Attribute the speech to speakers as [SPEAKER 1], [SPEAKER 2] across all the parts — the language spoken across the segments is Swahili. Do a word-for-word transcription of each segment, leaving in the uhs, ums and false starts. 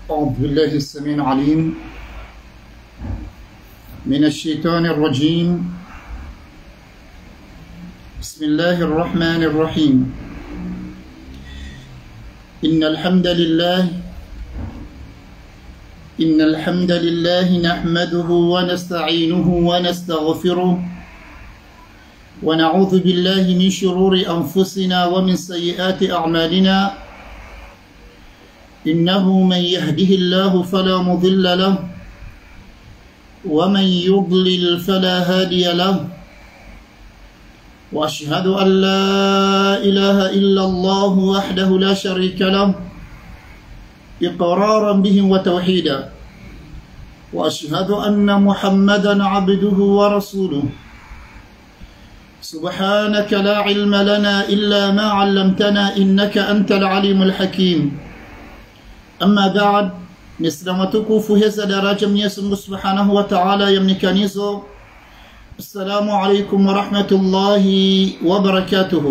[SPEAKER 1] أعوذ بالله السميع العليم من الشيطان الرجيم بسم الله الرحمن الرحيم إن الحمد لله إن الحمد لله نحمده ونستعينه ونستغفره ونعوذ بالله من شرور أنفسنا ومن سيئات أعمالنا إنه من يهده الله فلا مضل له ومن يضلل فلا هادي له وأشهد أن لا إله إلا الله وحده لا شريك له إقرارا به وتوحيدا وأشهد أن محمدا عبده ورسوله سبحانك لا علم لنا إلا ما علمتنا إنك أنت العليم الحكيم أما بعد نسلمتكم فهز دراجة يسمى سبحانه وتعالى يمنكنيزو السلام عليكم ورحمة الله وبركاته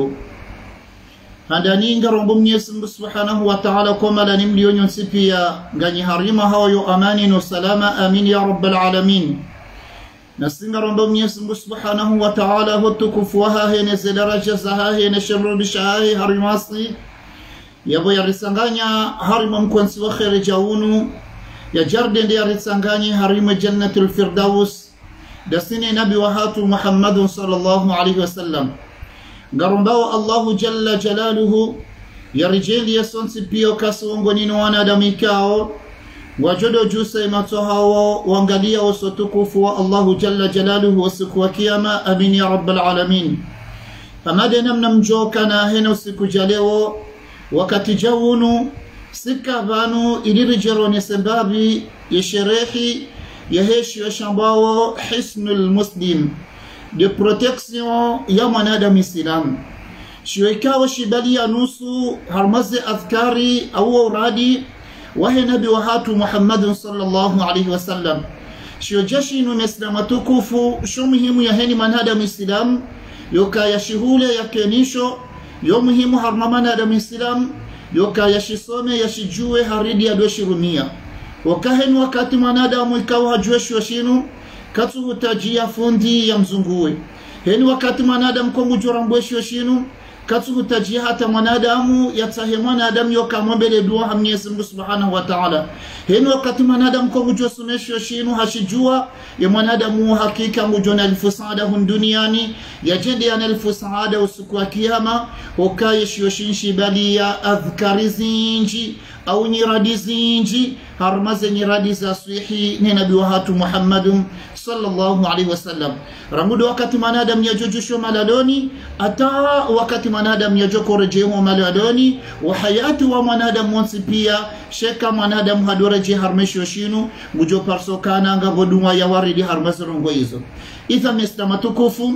[SPEAKER 1] هذا نينجر يسمى سبحانه وتعالى كما لنمليون ينسفيا غني هريمها ويؤمانين والسلام آمين يا رب العالمين نسنجر يسمى سبحانه وتعالى هتكفوها هي نزل رجزها هي نشر بشها هي هريماسي yabo yarisanganya harima mkwansi wa khairi jaunu ya jarde ndi yarisanganya harima jannatul firdaus dasini nabi wa hatu Muhammadun sallallahu alaihi wasallam garumbao Allahu jalla jalaluhu yarijeli yasonsi pio kasongo nino wanadamikao wajodo jusa imato hawa wangalia wasotukufu wa Allahu jalla jalaluhu wasiku wa kiyama amin ya rabbal alamin famade namna mjoka na hena usiku jalewo wakati jawunu sika vanu ilirijero sababi ya sherehi ya heshi ya shambao hisnul muslim de protection ya mwanadamu islam shiwekawa shibali ya nusu harmazi adhkari au uradi wahe nabi wa hatu Muhammadun sallallahu alaihi wasallam shiwajashi inu meslama tukufu shumhimu ya heni mwanadamu islam yoka ya shihule ya kenisho yo muhimu harmamana da islam yoka yashisome yashijue haridi ya doshi rumia wakahen wakati mwanadamu ikawa hajue shinu katu hutajia fundi ya mzunguwe heni wakati mwanadamu kongu jorambwe shinu katu hutajia hata mwanadamu yatahe mwanadamu yoka mwambele dua hamnyezi Mungu subhanahu wa ta'ala heni wakati mwanadamu kongu josome shinu hashijua ya mwanadamu hakika mujona elfu saada hun duniani ya jende ya elfu saada usiku wa kiyama ukaye shioshinshi bali ya adhkari zinji au nyiradi zinji harmaze nyiradi za suihi ni nabi wa hatu Muhammadun sallallahu alaihi wasallam ramudu wakati manadam ya jojusho maladoni ata wakati manadam ya joko rejemo maladoni wa hayatu wa manadam wansi pia sheka manadam hadoreje harmesho shinu mujo parso kana nga goduma ya waridi harmazirongo hizo itha mislama tukufu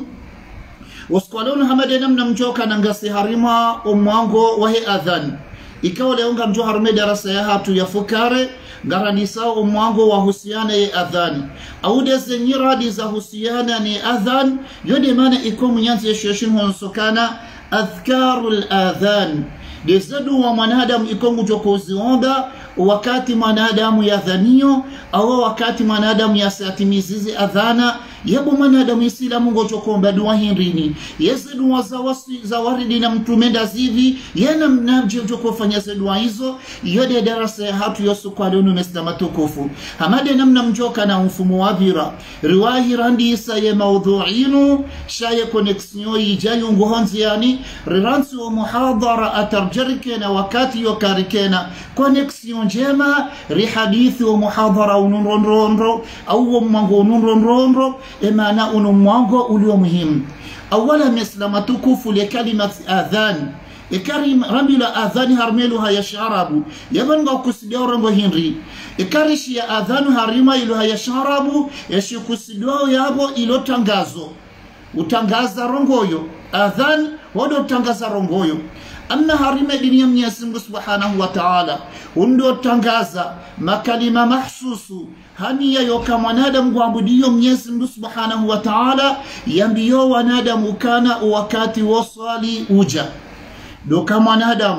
[SPEAKER 1] waskwalonu hamade namna mjoka na ngasi harima umwango wahe adhan ikawa leonga mjo harume darasa ya hatu ya fukare garanisa umwango wa husiana ya adhan au deze nyiradi za husiana ni adhan yode mana iko mnyanzi ya shoshin honsokana adhkarul adhan dezedu wa mwanadamu iko mjoko ziomba wakati mwanadamu ya dhanio au wakati mwanadamu ya satimizizi adhana yabo mwanadamu isilamu ngojokomba dua hindrini yezedu wa zawasi zawaridi na mtumenda zivi yana mnabje ujokofanya dua hizo yode darasa ya hatu yosu kwa lonu meslama tukufu hamade namna mjoka na mfumo wa vira riwahi randi isa ye maudhuinu shaye koneksio ijayu nguhonzi yani riransi wa muhadara atarjarikena wakati yokarikena koneksio njema rihadithi wa muhadara ununronronro au mwango ununronronro emana unu mwango ulio muhimu awala mislama tukufu le kalimat adhan ikarim rambila adhan harmeluha ya sharabu yabanga kusidia rango hinri ikarishi ya adhan harima iluha ya sharabu yashi kusidia yabo ilo tangazo utangaza rongoyo adhan wado utangaza rongoyo amma harima dini ya Mwenyezi Mungu Subhanahu wa Ta'ala undo tangaza makalima mahsusu hani ya yoka mwanadamu kuabudio Mwenyezi Mungu Subhanahu wa Ta'ala yambiyo wanadamu kana wakati wasali uja doka mwanadamu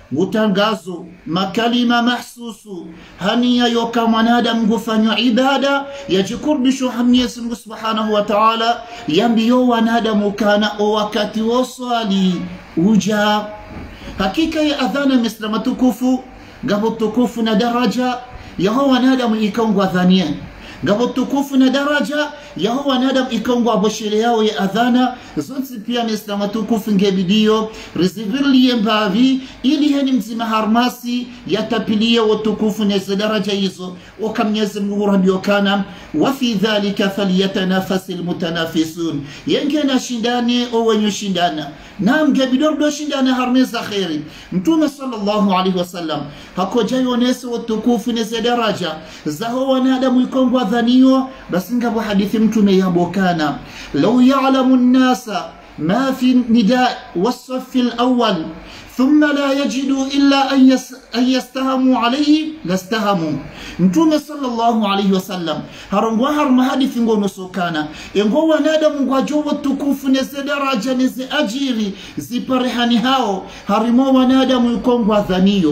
[SPEAKER 1] utangazo makalima mahsusu hania yoka mwanadamu gufanywa ibada yajikurbisho Mwenyezi Mungu Subhanahu wa Ta'ala yambiyo wanadamu kana o wakati waswali uja hakika ya adhana mislama tukufu gabo tukufu na daraja yaho wanadamu ikongwa dhania gabo tukufu na daraja yaho wanadamu ikongwa boshele yao ya adhana zonsi pia mislama tukufu ngebidio rizivili yembavi ili heni mzima harmasi yatapilia watukufu neze daraja hizo wakamnyezi Mungu rabiokana wafi dhalika falyatanafasi almutanafisun yengena shindane o wenye shindana na mgebidio do shindana harmeza khairi mtume sallallahu alaihi wasallam hakojayo nese watukufu neze daraja zaho wanadamu ikongwa dhaniyo basi ngabo hadithi mtume yabokana law ya'lamu an-nasa ما في النداء والصف الأول ثم لا يجدوا إلا أن يستهموا عليه لاستهموا متوم صلى الله عليه وسلم هرنغوا هرم حديث ngo nusukana ngo wanadamu kwa jowo tukufu neze daraja neze ajiri ziparihani hao harimo wanadamu ikongwa dhaniyo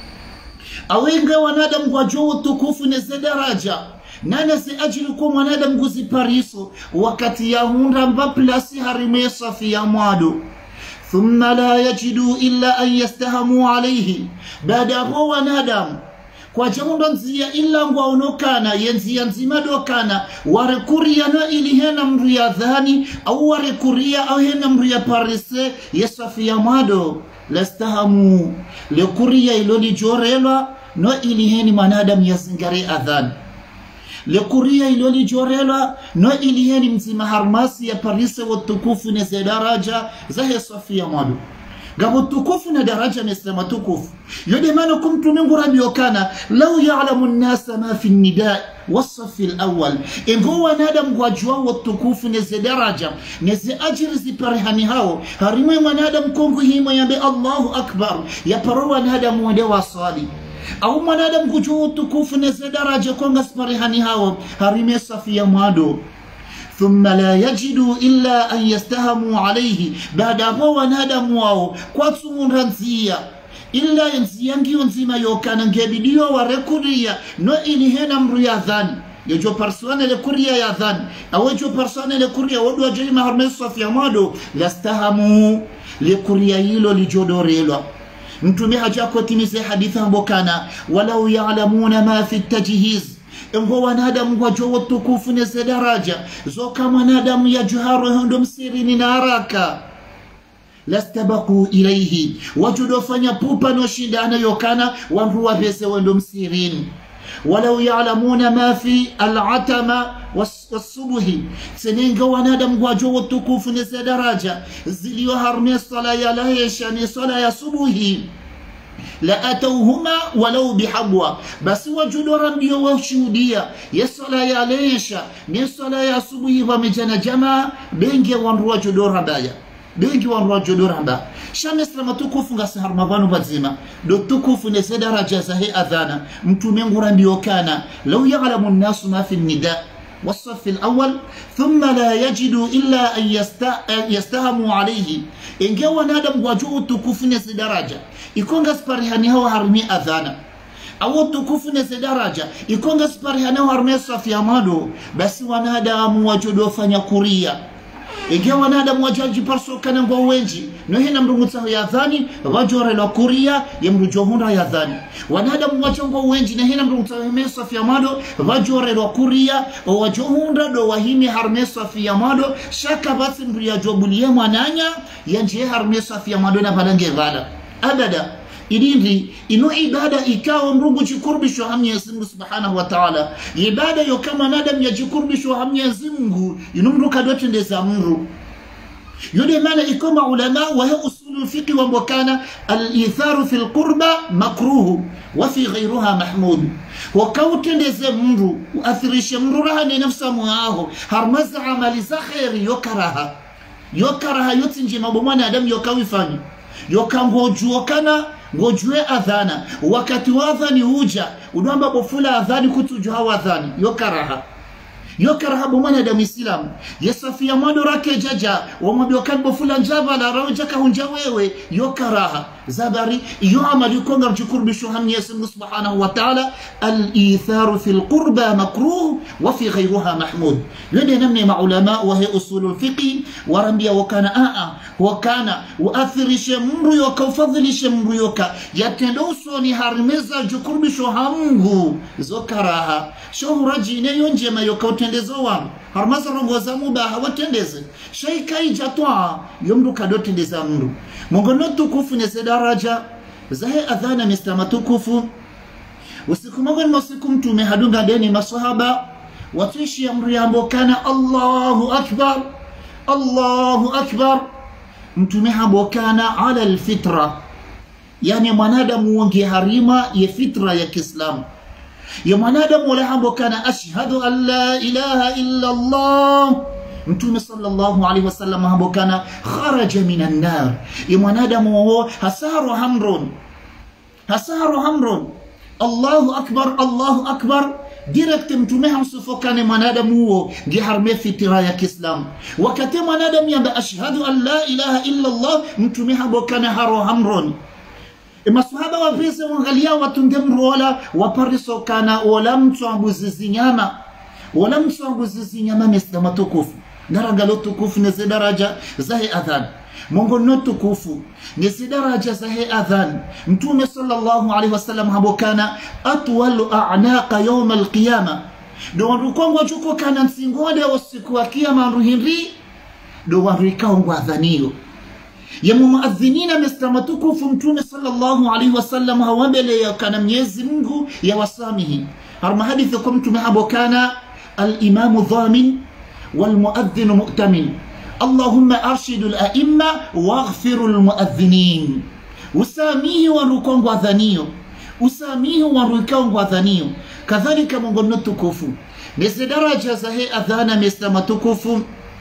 [SPEAKER 1] awenga wanadamu kwa jowo tukufu neze daraja nana si ajili kwa mwanadamu kuzipariso wakati ya hunda mbaplasi harime safi ya mwado thumma la yajidu illa an yastahamu alayhi baada huwa wanadamu kwa jamundo nzia illa ngwa unokana yenzi ya nzima dokana warekuria na ili hena mru ya dhani au warekuria au hena mru ya parise ya safi ya mwado lastahamu lekuria iloli jorelwa no ili heni mwanadamu ya zingare adhani lekuria iloli jorela no iliheni mzima harmasi ya parise watukufu neze daraja zahe safia mwadu gabo tukufu na daraja mislima tukufu yode mano kumtu mingu rabiokana lau ya'lamu an-nasa ma fi an-nida was-saff al-awwal ingo wanadamu kwa jua watukufu neze daraja neze ajiri ziparihani hao harimwe wanadamu kongu himo yambe Allahu akbar ya paro wanadamu wade wasali au mwanadamu kujua tukufu neze daraja konga sparihani hao harime safi ya mwado thumma la yajidu illa an yastahamu alayhi baada huwa wanadamu wao kwa tsumunranzia illa yanziyangiyo nzima yokana ngebidio warekuria no ili hena mru ya dhani yojo persona le kuria ya dhani awejo persona le kuria wadu ajima harime safi ya mwado lastahamu le kuria hilo lijodorelwa mtume haja kutimiza hadithi mbokana walau ya'lamuna ma fi at-tajhiz ngo wanadamu kwa jowo tukufu neze daraja zoka mwanadamu ya juharu hondo msirini na haraka lastabaku ilayhi wajudo fanya pupa no shindana yokana wanruwa pese wendo msirini walau ya'lamuna ma fi al-atama was-subhi seninga wanadamu kwa jowo tukufu neze daraja ziliyo harmi sala ya lahisha ni sala ya subuhi la atawhuma walau bihabwa basi wajudo randio washuhudia ya sala ya lahisha ni sala ya subuhi wamejana jamaa bengi wanruwa judo rabaya bengi wanruwa judo ramba shamesla tukufu ngasi harmavanu bazima do tukufu neze daraja zahi adhana mtume ngura ndio kana law ya'lamu an-nasu ma fi an-nida والصف الأول ثم لا يجد إلا أن يستهموا عليه إن جوا نادم وجوه تكفن سدرجة يكون قصبرهني هو هرمي أذانا أو تكفن سدرجة يكون قصبرهني هو هرمي صفيا مالو بس ونادم وجوه فنيكوريا Ege wanadamu wajaji parso kana ngwa wenji no hena mrungutsaho ya dhani wajore la kuria ya mrujohunda ya dhani wanadamu wachongo wenji na hena mrungutsaho mesa fi amado wajore la kuria o wajohunda do wahimi harmesa fi amado shaka basi mruya jobulie mwananya yanje harmesa fi amado na balange vala abada ilindi ino ibada ikawa mrungu jikurbisho Mwenyezi Mungu Subhanahu wa Ta'ala ibada yo kama nadam ya jikurbisho Mwenyezi Mungu ino mru kadote ndeza mru yode maana ikoma ulama wa hiyo usulu fiqh wa mbokana al-itharu fil qurba makruhu wa fi ghayriha mahmud wa kautendeze mru athirishe mru raha ni nafsa muaho harmaza amali za khairi yokaraha yokaraha yotinje mabomana adam yokawifanya yokangojuokana ngojue adhana wakati wa adhani huja unaomba bofula adhani kutujua adhani yokaraha yokarahabu mwanadamu Islam yasafia mwado rake jaja wamwambia kadbo fulan java la rawjaka hunja wewe yokaraha zabari yo amali konga mchukurbishu hamni yasim subhanahu wa ta'ala al-itharu fil qurba makruh wa fi ghayriha mahmud yode namni maulama wa hi usulul fiqh warambia wakana aa wakana uathirishe mru yoka ufadhilishe mru yoka yatendo usoni harimeza jukurbishu hamungu zokaraha shohuraji ineyo njema yoka utendezo wangu harmaza rongoza mubaha watendeze shaika ijatwa yomru kadotendeza mru mungono tukufu nese daraja zahe adhana mislama tukufu usiku mongoni masiku mtume hadunga deni masahaba watuishi amru yambo kana Allahu akbar Allahu akbar mtume habo kana ala alfitra yani mwanadamu wangi harima ya fitra ya Kiislamu ya mwanadamu wala habo kana ashhadu an la ilaha illa Allah mtume sallallahu alaihi wasallam habo kana kharaja minan nar ya mwanadamu huo hasaru hamrun hasaru hamrun Allahu akbar Allahu akbar direct mtume hamsufokane mwanadamu huo giharme fitra ya Kiislamu wakati mwanadamu yamba ashhadu an la ilaha illa Allah mtume habo kana haro hamrun masahaba wa vise wangalia watungemru wala wapariso kana wala mtu ambuzizi nyama wala mtu ambuzizi nyama mislama tukufu daragalo tukufu nese daraja zahe adhan mungu no tukufu nese daraja zahe adhan mtume sallallahu alaihi wasallam habo kana atwalu a'naqa yawm alqiyama do warukongo juko kana nsingode usiku wa kiyama ruhiri do warikao adhaniyo ya muadhinina mislama tukufu mtume sallallahu alaihi wasallam hawambele ya kana Mwenyezi Mungu ya wasamihi harma hadithi kwa mtume habo kana al-imamu dhamin والمؤذن مؤتمن اللهم أرشد الأئمة واغفر المؤذنين وساميه وركون وذنيه وساميه وركون وذنيه كذلك من نتكفو نسي درجة زهي أذانا مسلم تكفو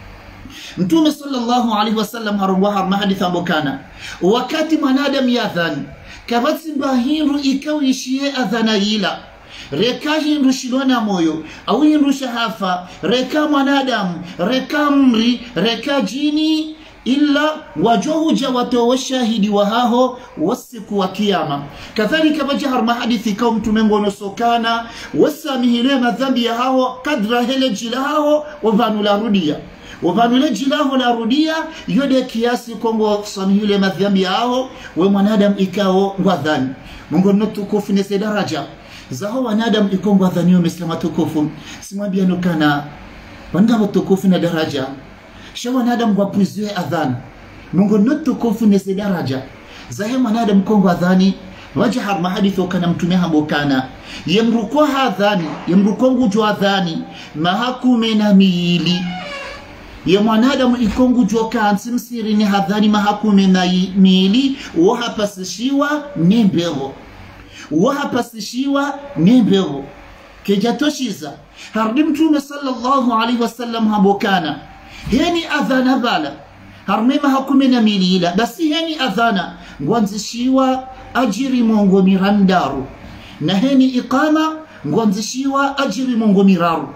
[SPEAKER 1] متوم صلى الله عليه وسلم هروها محدثا مكانا وكاتم نادم ياذان كبتس باهين رئيكو يشيه أذانا يلا reka hindu shilona moyo au hindu shahafa reka mwanadamu reka mri reka jini illa wajohuja watowe shahidi wahaho wasiku wa kiyama kadhalika bajahar mahadithi kaum tumengono sokana wasamihile madhambi ya hao kadra hele jilaho wavanu la rudia wavanu le jilaho la rudia yode kiasi kongo samihile madhambi ya hao we mwanadamu ikao ngwadhani mungu nutukufu nese daraja zaho wanadamu ikongo adhanio mislama tukufu simwambia nukana wangabo tukufu na daraja sha wanadamu wapuzue adhan mungu nutukufu nese daraja zahe wanadamu kongo adhani wajahar mahadithu kana mtume habo kana yemrukwa adhani yemrukwa ngujo adhani mahakume na miili ya mwanadamu ikongo joka ansimsiri ni hadhani mahakume na miili wahapasishiwa nembero wahapasishiwa nembero kejatoshiza hardi mtume sallallahu alaihi wasallam habokana heni adhana bala harmema hakume na milila basi heni adhana ngwanzishiwa ajiri mongo mirandaru na heni iqama ngwanzishiwa ajiri mongo miraru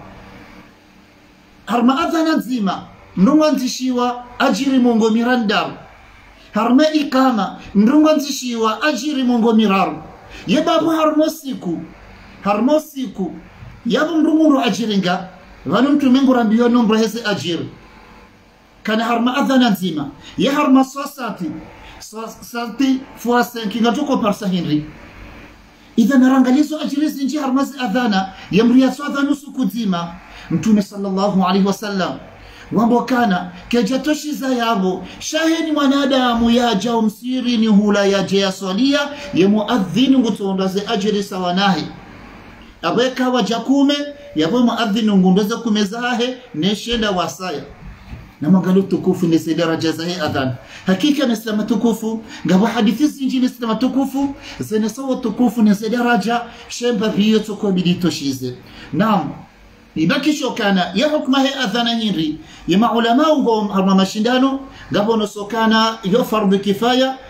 [SPEAKER 1] harma adhana nzima ngwanzishiwa ajiri mongo mirandaru harma iqama ngwanzishiwa ajiri mongo miraru yebabu harmosiku harmosiku yabu mrumuru ajiringa vanu mtumengu rambiyo nombro hese ajiri kana harma adhana nzima ya harma sasati sasati fois cinq ngatuko parsa henry idha narangalizo ajirizi nji harmazi adhana yamriya so adhanu suku nzima mtume sallallahu alaihi wasallam wambo kana kejatoshiza yabo shaheni mwanadamu yaja umsiri ni hula yaje ya solia ye muadhini ngutondoze ajiri sawanahi abeka wajakume yabo muadhini ngundoze kumezahe neshenda wasaya na magalu tukufu nese daraja zahe adhan hakika mislama tukufu ngabo hadithi zinji mislama tukufu zene sawa tukufu nese daraja shemba biyo tuko biditoshize naam ibaki shokana ya hukma he adhana hinri ya maulama ugo harma mashindano ngabo nosokana yo fardu kifaya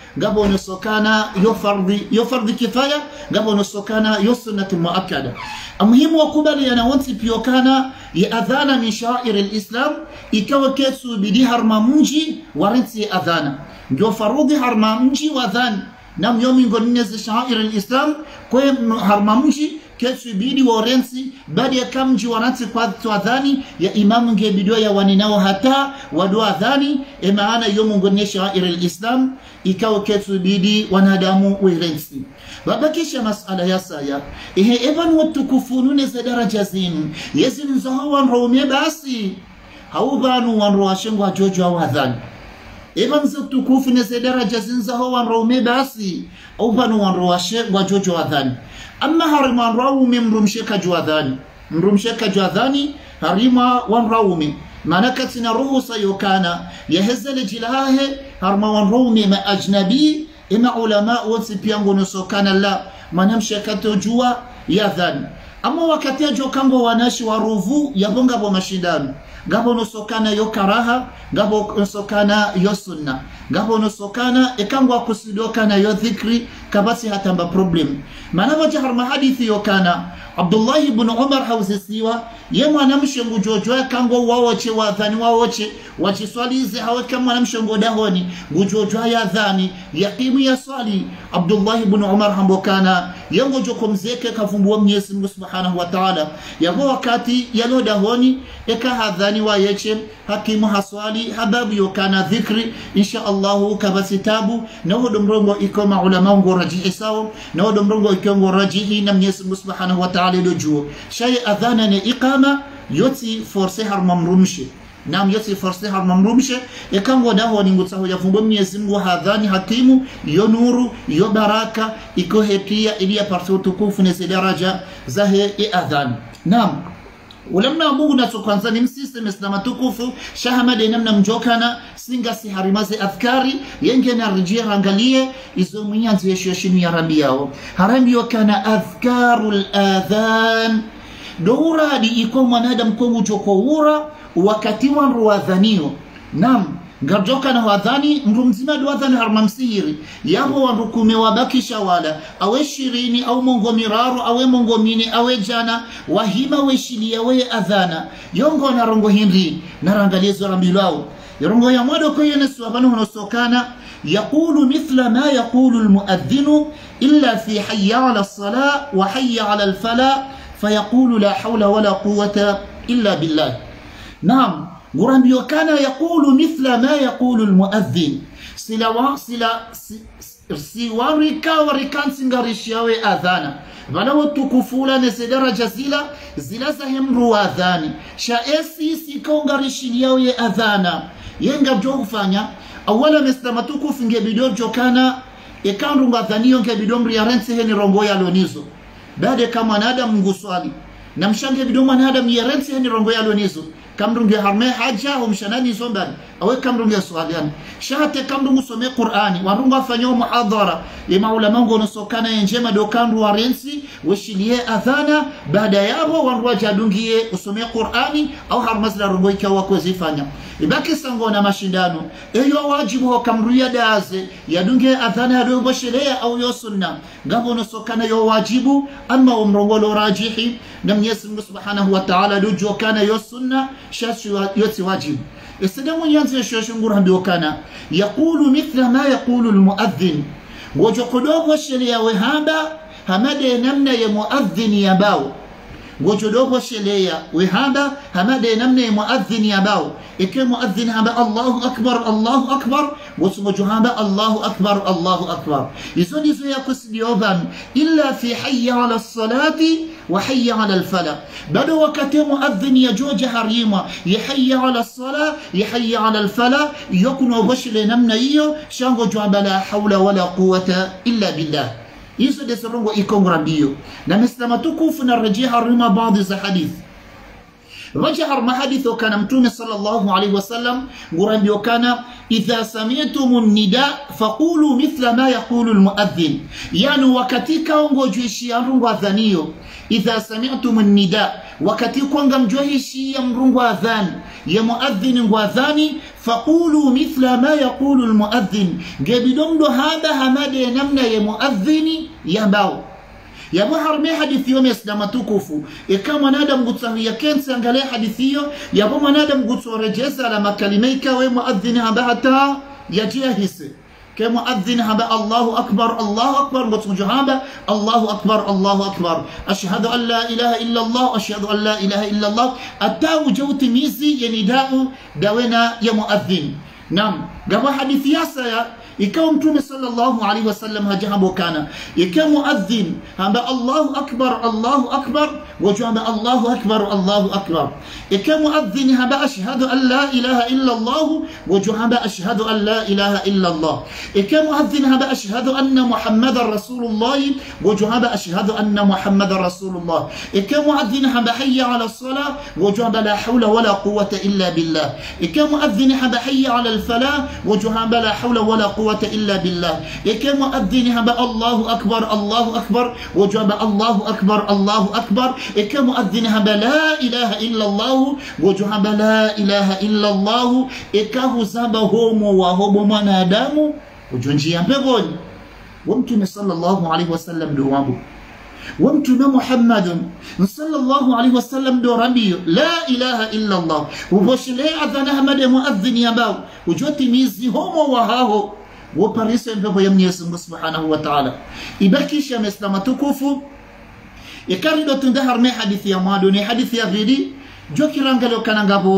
[SPEAKER 1] ngabo nosokana yo fardhi yo fardhi kifaya ngabo nosokana yo sunnatu muakkada. Muhimu wa kubaliana wonsi piokana ya adhana min sha'ir al-islam ikawa kesu bidi harma mji warinsi adhana ndio farudhi harma mji wa adhan na myomi ngonne za sha'ir al-islam kwa harma mji kesu bidi warinsi baada ya kamji waransi kwa adhani ya imamu ngebidio ya waninao hata wadu adhani emaana yomu ngonne sha'ir al-islam ikawa kesu bidi wanadamu warinsi. Babakisha masala ya saya ihe evan watukufunune za daraja zinu yezinu za hawa nraume basi haubanu wanruwashengu wa jojo wa wadhani evan za tukufune za daraja zinu za hawa nraume basi haubanu wanruwashengu wa jojo wa wadhani. Amma harima wanraume mrumsheka juwadhani mrumsheka juwadhani harima wanraume manakati na ruhu sayokana yahezele jilahe harima wanraume ma ajnabi ima ulama wonsi piango nosokana la manamsha kato jua ya dhani. Ama wakati ya jokango wanashi waruvu ya bonga bo mashindano gabo nosokana yo karaha gabo nosokana yo sunna gabo nosokana ekangwa kusidokana yo dhikri kabasi hatamba problem. Manava jahar mahadithi yo kana Abdullah ibn Umar hawzisiwa yemwa namshengu jojoa kango wawoche wa dhani wawoche wachiswalize hawe kama namshengu dahoni gujojoa ya dhani yaqimu ya swali. Abdullah ibn Umar hambokana yengo joko mzeke kafumbuwa Mwenyezi Mungu Subhanahu wa Ta'ala yabo wakati yalo dahoni eka hadhani wa yeche hakimu haswali hababu yokana dhikri insha Allahu kabasitabu na hudu mrongo ikoma ulama ungo rajihi sao na hudu mrongo ikongo rajihi na Mwenyezi Mungu Subhanahu wa Ta'ala dojuo shay adhana ni iqama yoti forse har mamrumshi nam yoti forse har mamrumshi ekango daho ni ngutsaho yafumbo Mwenyezi Mungu hadhani hakimu yo nuru yo baraka iko hetia ili ya parso tukufu ne daraja zahe e adhan. Nam ulamna Mungu na tukwanza ni msisi mislama tukufu shahamade namna mjokana singa si harimaze adhkari yenge na rijia rangalie izo mwenyanzi yeshu yashinu ya rambi yao harambi wakana adhkarul adhan doura di iko mwanadam kongu joko ura wakati wanru wadhanio. Nam Garjoka na wadhani mrumzima duwadhani harmamsihiri yaho wanrukume wabakisha wala awe shirini au mongo miraru awe mongo mini awe jana wahima weshili ya we adhana yongo na rongo hindi na rangalizo rambilao rongo ya mwado kwa yene suwabanu hunosokana yakulu mithla ma yakulu almuadhinu illa fi hayya ala sala wa hayya ala alfala fayakulu la hawla wala quwata illa billah. Naam Gurambio kana yakulu mithla ma yakulu almuadhin sila wa sila si warika warikansi ngarishiawe adhana vala watukufula nese daraja zila zila zahemru adhani shaesi sikongarishiawe adhana yenga jo kufanya awala meslama tukufu ngebido jokana ekandu ngadhaniyo ngebido mriarense heni rongo ya lonizo bade kama nada mnguswali na mshange bido mwanada mriarense heni rongo ya lonizo kamrungi harme haja umshanani zombani awe kamrungi swaliani shahate kamrungu some Qur'ani warunga fanyo muhadhara ya maulama ngo nosokana njema dokandu warensi weshilie adhana baada yabo wanrua jadungie usome Qur'ani au harmazla rungo ikawa kwezifanya ibaki sango na mashindano eyo wajibu wa kamruya daze yadungie adhana hadogo shelea au yo sunna ngabo nosokana yo wajibu amma umrongolo rajihi na Mwenyezi Mungu Subhanahu wa Ta'ala dojo kana yo sunna shashu yoti wajibu. Istadamu yanzi ya shashungur hambiokana yakulu mithla ma yakulu almuadhin wajokodogo shelea wehamba hamade namna ya muadhin ya bao wajodogo shelea wehamba hamade namna ya muadhin ya bao ike muadhin hamba Allahu akbar Allahu akbar wasumojo hamba Allahu akbar Allahu akbar izo nizo ya kusidiovan illa fi hayya ala salati وحي على الفلاح بدو وقت مؤذن يجوج حريما يحي على الصلاة يحي على الفلاح يكون وبشر نمنا إيو شانغو جواب لا حول ولا قوة إلا بالله يسو دي سرونغو إيكم ربيو نمسلم تكوفنا الرجيح الرما بعض الحديث وجهر ما حديث كان متوم صلى الله عليه وسلم قران كان إذا سمعتم النداء فقولوا مثل ما يقول المؤذن يعني وكتيك ونجوشي أمرو أذانيو إذا سمعتم النداء وكتيك ونجوشي أمرو أذان يا مؤذن وأذاني فقولوا مثل ما يقول المؤذن جابدون له هذا هماد نمنا يا مؤذن يا باو ya harme hadithi yo mesdama tukufu ikama nadam gutsahiya kensa angalia hadithi yo ya boma nadam gutsorejeza la makalimaika we muadhdhin haba hata yajia hisi ke muadhdhin haba Allahu akbar Allahu akbar gutsujuhaba Allahu akbar Allahu akbar ashhadu an la ilaha illa Allah ashhadu an la ilaha illa Allah atawu jawti mizi ya nidau dawena ya muadhdhin nam gaba hadithi yasa ya ikawa mtume sallallahu alaihi wasallam hajahabu kana ikawa muadhdhin hamba Allahu akbar Allahu akbar wajamba Allahu akbar Allahu akbar ikawa muadhdhin hamba ashhadu an la ilaha illa Allah wajamba ashhadu an la ilaha illa Allah ikawa muadhdhin hamba ashhadu anna Muhammadar Rasulullah wajamba ashhadu anna Muhammadar Rasulullah ikawa muadhdhin hamba hayya ala as-salah wajamba la hawla wala quwwata illa billah ikawa muadhdhin hamba hayya ala al-falah wajamba la hawla wala quwwata إلا بالله يكي مؤذن هبا الله أكبر الله أكبر وجب الله أكبر الله أكبر يكي مؤذن هبا لا إله إلا الله وجب لا إله إلا الله يكاه زبهم وهم منادام وجنجي ينبغون ومتن صلى الله عليه وسلم دوابه ومتن محمد صلى الله عليه وسلم دو ربي لا إله إلا الله وبوش لي أذن أحمد مؤذن يباو وجوتي ميزي هم وهاهو وباريسو يمبغو يمني سبحانه وتعالى إباكيش يا مسلمة تكوفو يكاردو تندهر مي حديث يا مادوني حديث يا غيدي جوكي رانغالو كانانغابو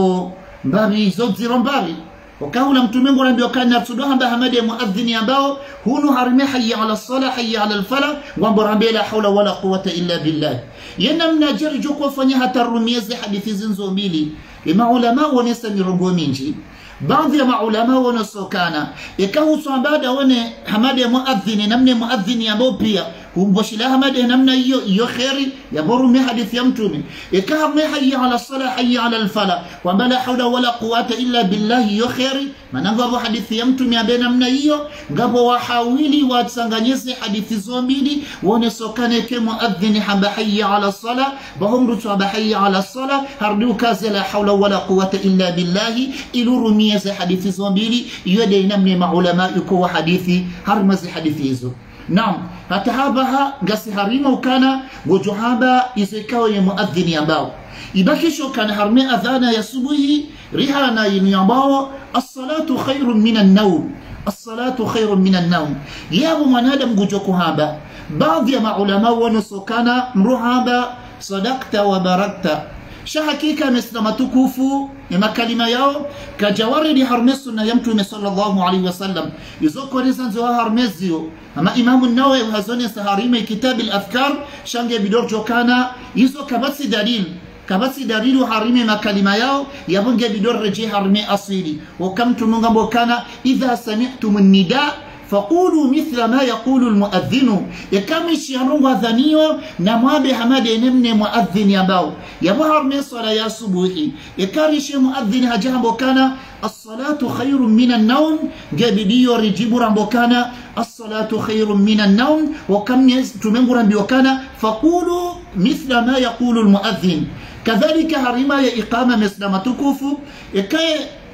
[SPEAKER 1] مبابي زوج زيرون بابي وكاولا متومين قران بيو كان نرسدوها بحمد مؤذن يباو هونو هرمي حي على الصلاة حي على الفلاح وانبران بي لا حول ولا قوة إلا بالله ينمنا جري جوكو فنيها ترميز حديث زنزو ميلي إما علماء ونسمي رنغو منجي بعض العلماء ونسوكانا يكاو صعبادا وني حمد مؤذن نمني مؤذن يبو بيا وبوش لا حمد نمنا يو يو خيري يبرو مي حديث يمتومي يكاو مي حي على الصلاة حي على الفلاح وما لا حول ولا قوة إلا بالله يو خيري ما نغابو حديث يمتومي أبي نمنا يو غابو وحاولي واتسانغانيسي حديث زوميلي ونسوكانا كمؤذن حب حي على الصلاة بهم رتوا بحي على الصلاة هردو كازي لا حول ولا قوة إلا بالله إلو رمي زي حديث زومبيلي يدي نمني مع علمائك وحديثي هرمز حديثي زو نعم هتهابها قاسي هريما وكان وجهابا يسيكاو يمؤذن ينباو يبكيشو كان هرمي أذانا يسبه رهانا ينباو الصلاة خير من النوم الصلاة خير من النوم يا أبو من هذا مجوكو هابا بعض يا مع علماء ونسو كان مرهابا صدقت وبركت شحكيكا مسلمة تكوفو يما كلمة ياو كجواري دي هرمسنا يمتو صلى الله عليه وسلم يزوكو ريسان زوا هرمزيو أما إمام النووي وهزوني سهاريمي كتاب الأفكار شانجي بدور جوكانا يزو كبسي دليل كبسي دليل هرمي ما كلمة ياو يبنجي بدور رجي هرمي أصيلي وكمتو منغبو كان إذا سمعتم النداء فقولوا مثل ما يقول المؤذن يكمش ينرغ ذنيو نمابي حمد نمني مؤذن يباو يبهر من صلاة يا صبوحي يكارش مؤذن هجام كان الصلاة خير من النوم جابديو رجيبرا بكان الصلاة خير من النوم وكم تمنغرا بوكان فقولوا مثل ما يقول المؤذن كذلك هرما إقامة مسلمة تكوفو يكي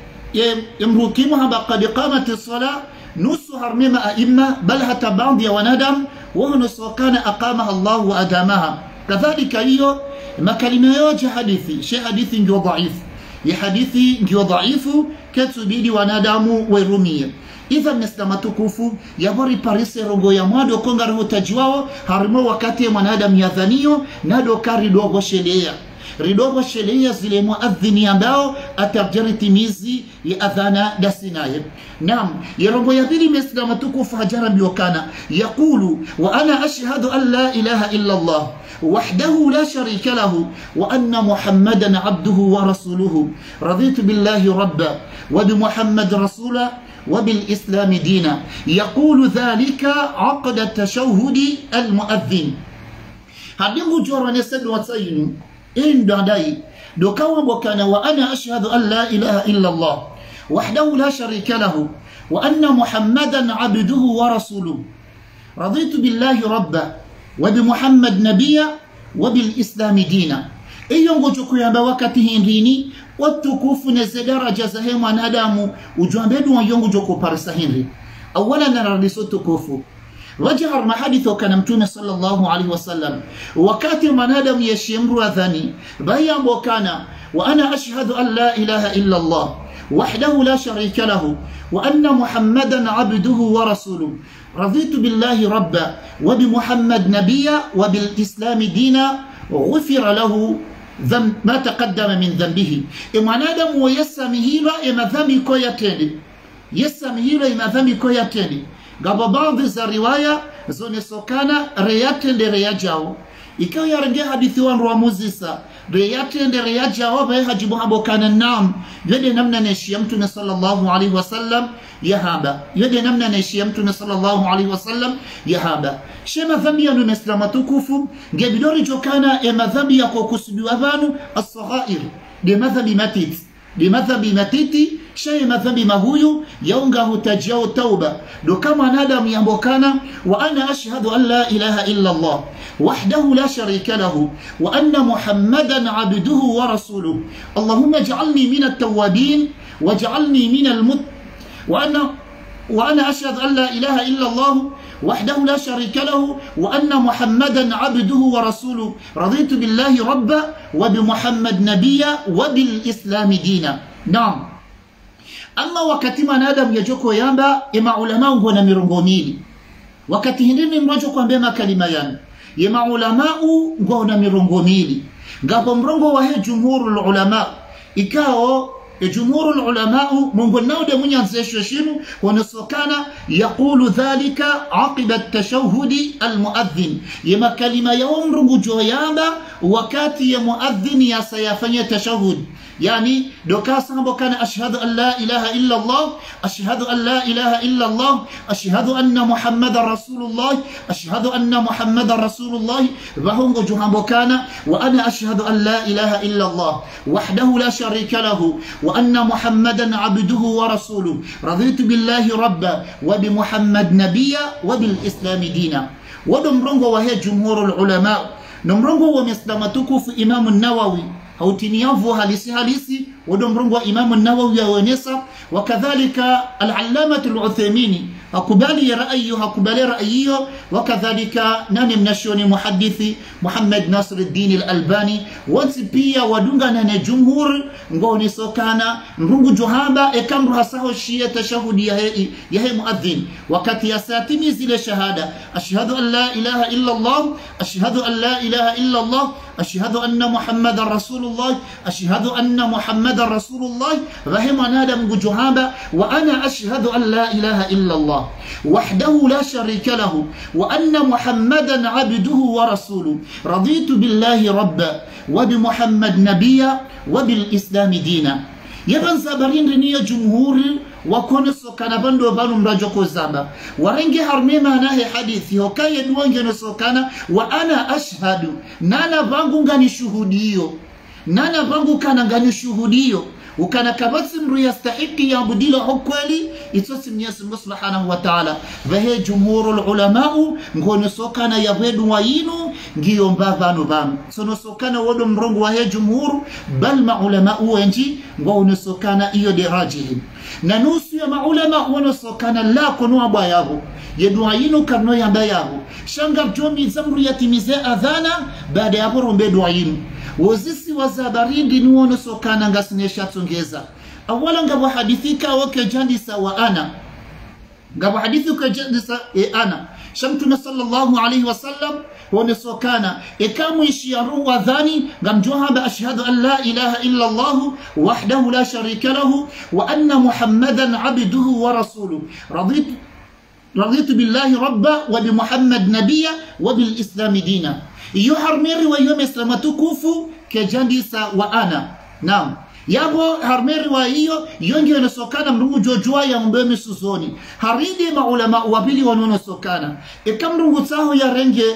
[SPEAKER 1] يمركمها بقد قامت الصلاة نص هرمما أئمة بل حتى بعض يوندم ونص كان أقامها الله وأدامها كذلك أيو ما كلمة يوجه حديثي شيء حديث جو ضعيف يحديثي جو ضعيف كتبيدي وندم ويرومي إذا مسلمة تكوفو يبري باريس رغو يمادو كونغره تجواو هرمو وكاتي منادم يذنيو نادو كاري دو غشليا ridogo sheria zile muadhini ambao atarjari timizi ya adhana dasinaye. Naam, yarongo ya pili Muislamu tukufu hajara biokana yaqulu wa ana ashhadu an la ilaha illa Allah wahdahu la sharika lahu wa anna Muhammadan abduhu wa rasuluhu raditu billahi rabba wa bi Muhammad rasula وبالإسلام دينا يقول ذلك عقد التشهد المؤذن. هذه جورا نسد وتسين in dandai do kawa bokana wa ana ashhadu an la ilaha illa Allah wahdahu la sharika lahu wa anna Muhammadan abduhu wa rasuluhu raditu billahi rabba wa bi Muhammad nabiyya wa bil islam dina. Iyo ngojo kuyamba wakati hindini watukufu neze daraja za he mwanadamu ujwambedu wa yongo joko parisa hindi. Awala na radiso tukufu wajahar mahaditho kana mtume sallallahu alaihi wasallam wakati mwanadamu yashimru adhani baya mbokana wa ana ashhadu an la ilaha illa Allah wahdahu la sharika lahu wa anna Muhammadan abduhu wa rasuluhu raditu billahi rabba wa bi Muhammad nabiyya wa bil islam dina ghufira lahu ذنب ما تقدم من ذنبه. Mwanadamu yasami hilo madhambi ko yatende yasami hilo madhambi ko yatende gaba baadhi za riwaya zonesokana reyatende reyajao ikawa yarangia hadithi wa Muzisa reyatende reyajao bae hajibu habokana nam yede namna neshia mtume sallallahu alaihi wasallam yahaba yede namna neshia mtume sallallahu alaihi wasallam yahaba shema dhambi ya numeslama tukufu ngebidori jokana e madhambi yako kusudiwa banu as-saghair de madhambi matiti de madhambi matiti shay madhambi mahuyu yaunga hutajao tauba do kama nadam yambokana wa ana ashhadu an la ilaha illa Allah wahdahu la sharika lahu wa anna Muhammadan abduhu wa rasuluhu Allahumma ij'alni min at-tawwabin waj'alni min al-mut wa ana wa ana ashhadu an la ilaha illa Allah وحده لا شريك له وأن محمدا عبده ورسوله رضيت بالله ربا وبمحمد نبيا وبالإسلام دينا. نعم. أما وقت ما نادم يجوكو يامبا إما علماء هنا مرنغوميلي وقت هندين مراجوكو بما كلميان إما علماء هنا مرنغوميلي قابل مرنغو وهي جمهور العلماء إكاو جمهور العلماء من قلنا ده من ينزششينه ونسوكانا يقول ذلك عقب التشهد المؤذن يما كلمة يوم رجو ياما وكاتي مؤذن يا سيفني تشهد يعني دوكاسا بكان أشهد أن لا إله إلا الله أشهد أن لا إله إلا الله أشهد أن محمد رسول الله أشهد أن محمد رسول الله وهم جوهم بكان وأنا أشهد أن لا إله إلا الله وحده لا شريك له وأن محمدا عبده ورسوله رضيت بالله ربا وبمحمد نبيا وبالإسلام دينا. ودمرنغو وهي جمهور العلماء نمرنغو ومسلمتكو في إمام النووي أو تنيافو هاليسي هاليسي ودمرنغو إمام النووي ونسا وكذلك العلامة العثيميني أقبالي رأيه أقبالي رأيه وكذلك ناني منشوني محدثي محمد ناصر الدين الألباني وانسبيا ودنغانا نجمهور نغوني سوكانا نرنغو جهابا إكام رهساه الشيء تشهد يهي, يهي مؤذن وكت يساتمي زل شهادة أشهد أن لا إله إلا الله أشهد أن لا إله إلا الله أشهد أن محمد رسول الله أشهد أن محمد رسول الله رحم نادم جهابا وأنا أشهد أن لا إله إلا الله وحده لا شريك له وأن محمدا عبده ورسوله رضيت بالله ربا وبمحمد نبيا وبالإسلام دينا. يبن سابرين رنية جمهور وكونسو كانباندو بانو مراجوكو زابا ورنجي هرميما ناهي حديثي وكاية دوانجي نسو كان وأنا أشهد نانا بانغو غاني شهوديو نانا بانغو كان غاني شهوديو وكان كبسم يستحق يعبدي له حكوالي يتسم يسم سبحانه وتعالى. وهي جمهور العلماء نقول سوكانا يبدو وينو نجيوم بابانو بام سنو سوكانا ودم رنغ وهي جمهور بل مع علماء وانجي نقول سوكانا إيو دي راجهم ننوسو يا مع علماء ونسوكانا لا كنوا بايابو يدو وينو كنو يبايابو شانغر جومي زمرو يتميزي أذانا بعد يابرو بدو وينو wazisi wazabarindi nuono sokana ngasinesha tungeza. Awala ngabo hadithika wake jandisa wa ana ngabo hadithuka jandisa e ana shamtuna sallallahu alayhi wasallam wone sokana ekamu ishiyaru wa dhani ngamjohaba ashhadu an la ilaha illa Allah wahdahu la sharika lahu wa anna Muhammadan abduhu wa rasuluhu raditu رضيت بالله ربا وبمحمد نبيا وبالإسلام دينا. يحرميري ويوم إسلامتكوفو كجانديسا وأنا. نعم yabo harmeri wa hiyo yonge nasokana mrungu jojua ya mbemi susoni haridi maulama wabili wanono sokana ikamrungu taho ya renge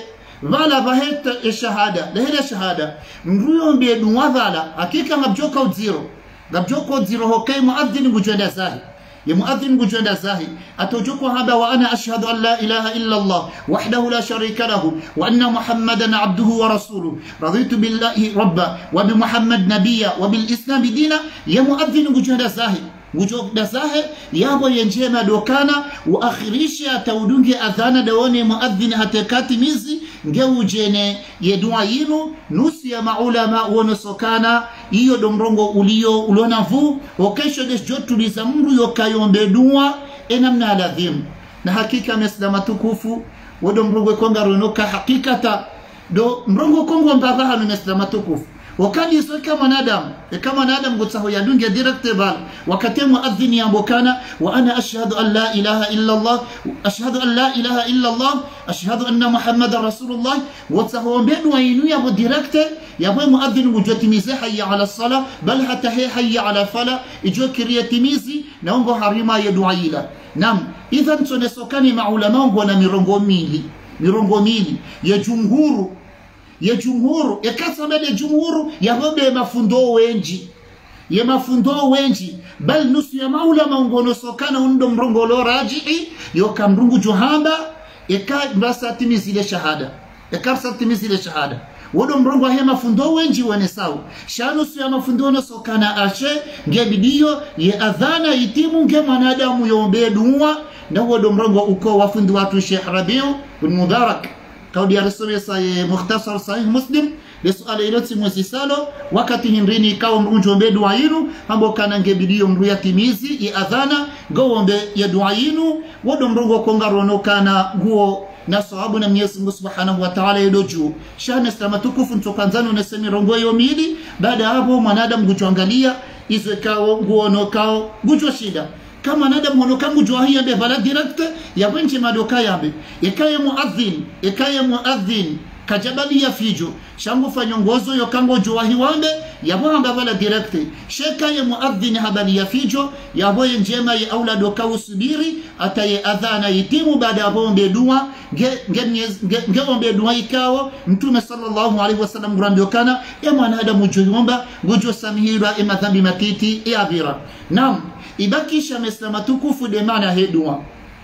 [SPEAKER 1] vala vaheta e shahada lehela shahada mruyo mbe dua vala hakika ngabjoka uziro ngabjoka uziro hokai muadhin ngujenda zahi ya muadhin ngujenda zahi atojoko haba wa ana ashhadu an la ilaha illa Allah wahdahu la sharika lahu wa anna Muhammadan abduhu wa rasuluhu raditu billahi rabba wa bi Muhammad nabiyya wa bil islam dina ya muadhin ngujenda zahi ngujenda zahi yabo yenjema dokana wa akhirisha taudunge adhana daone muadhin hatekati mizi ngeujene yedua yinu nusu ya maulama wonosokana iyo domrongo ulio ulonavu okesho desjotuliza mru yokayombe dua enamna aladhim na hakika meslama tukufu wodomrongo konga ronoka hakikata do mrongo kongo mbaga hanu meslama tukufu wakani iso kama nadam kama nadam gutsaho yadunge direct bal wakati muadhin yambokana wa ana ashhadu an la ilaha illa Allah ashhadu an la ilaha illa Allah ashhadu anna Muhammadar rasulullah gutsaho mbenu inu yabo direct yabo muadhin gujotimize hayya ala sala bal hatta hayya ala fala ijo kiriyatimizi naongo harima ya duaila nam idhan tunesokani maulama ngona mirongo mili mirongo mili ya jumhuru ya jumhuru ya kasamele jumhuru ya hobe mafundo wenji ya mafundo wenji bal nusu ya maulama ngono sokana undo mrongo lo rajihi yoka mrungu johamba eka mbasa timizile shahada eka mbasa timizile shahada wodo mrongo ya mafundo wenji wane sawa shanu su ya mafundo no sokana ashe ngebidiyo ya adhana itimu nge manadamu yombe duwa na wodo mrongo uko wafundi watu Sheikh Rabiu bin Mubarak kaudi ya Rasul say mukhtasar sahih Muslim lesuala iloti mwezisalo wakati hindrini kao mrunjombe dua yinu hambo kana ngebidiyo mruya timizi ya adhana gawombe ya dua yinu wodo mrongo kongarono kana guo na sawabu na Mwenyezi Mungu Subhanahu wa Ta'ala yedoju shana islama tukufu ntokanzano na semi rongo yomili baada hapo mwanadamu kutuangalia izo kao guo no kao gujwa shida kama nadam hono kangu jua hiya be bala direct ya wenche madoka yabe ekaye muadhin ekaye muadhin kajabali ya fijo shangu fanyongozo yo kango jua hiwambe ya wamba bala direct shekaye muadhin habali ya fijo ya boye njema ya aula doka usubiri ataye adhana itimu baada bombe dua nge nge nge bombe dua ikawo mtume sallallahu alaihi wasallam grandokana ya mwanadamu juyomba gojo samihira ema dhambi matiti ya abira nam ibakisha meslama tukufu de maana hedua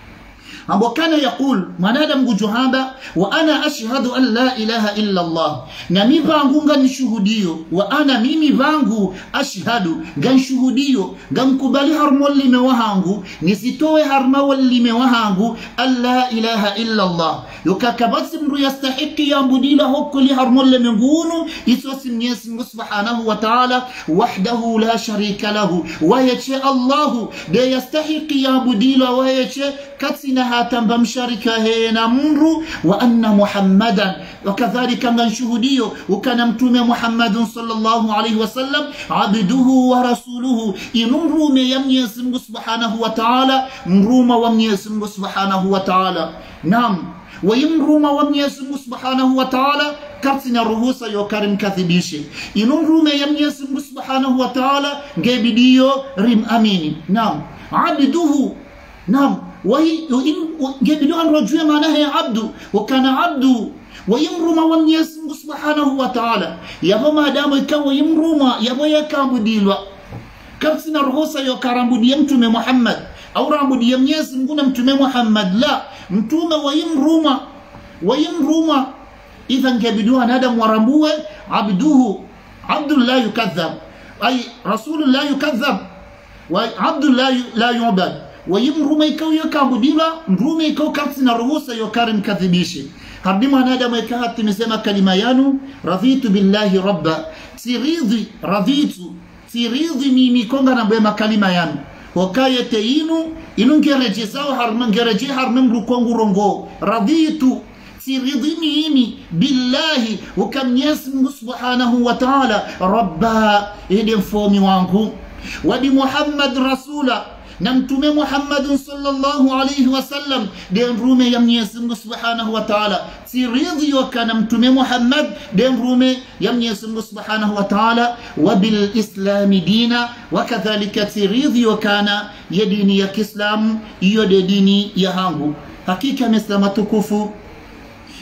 [SPEAKER 1] ambo kana yakul mwanadamu gujuhamba wa ana ashhadu an la ilaha illa Allah na mi vangu nganishuhudio wa ana mimi vangu ashhadu ganshuhudio gamkubali harmo lime wahangu nisitoe harma lime wahangu an la ilaha illa Allah yukakabati mru yastahiqi yambudila hukuli harmo lime ngunu isosi Mwenyezi Mungu Subhanahu wa Ta'ala wahdahu la sharika lahu wa yache Allahu de yastahiqi yambudila wa yache katina hatamba msharika hena mru wa anna Muhammadan wakadhalika nganshuhudio ukana mtume Muhammadun sallallahu alaihi wasallam abduhu wa rasuluhu inumrume ya Mwenyezi Mungu Subhanahu wa Ta'ala mruma wa Mwenyezi Mungu Subhanahu wa Ta'ala nam wa imruma wa Mwenyezi Mungu Subhanahu wa Ta'ala katina ruhusa yo karim kathibishe inumrume ya Mwenyezi Mungu Subhanahu wa Ta'ala ngebidio rim amini nam abduhu nam وهي جبلوا أن رجوا معناها يا عبد وكان عبد ويمرما ونيس سبحانه وتعالى يبا ما دام يكون يمرما يبا يكام ديلوا كرسنا الرغوصة يكرم بديمتم محمد أو رام بديم يس نقول متم محمد لا متوم ويمرما ويمرما إذا جبلوا أن هذا ورموه عبده عبد لا يكذب أي رسول لا يكذب وعبد لا لا يعبد ويمرما يكو يكابديلا مروما يكو كاتنا رغوصة يكارم كذبيشي هردما نادا ما يكاهت مسيما كلمة يانو رضيت بالله ربا سيريضي رضيت سيريضي ميمي كونغا نبوما كلمة يانو وكاية إنو إنو نجرجيساو هرمان نجرجي هرمان ركونغو رونغو رضيت سيريضي ميمي بالله وكم يسم سبحانه وتعالى ربا إذن فومي وانكو وبمحمد رسولا نمتم محمد صلى الله عليه وسلم دين رومي يمني يسمى سبحانه وتعالى سيريضي وكان نمتم محمد دين رومي يمني يسمى سبحانه وتعالى وبالإسلام دينا وكذلك سيريضي وكان يديني يكسلام يديني يهانغو حقيقة مسلمة تكفو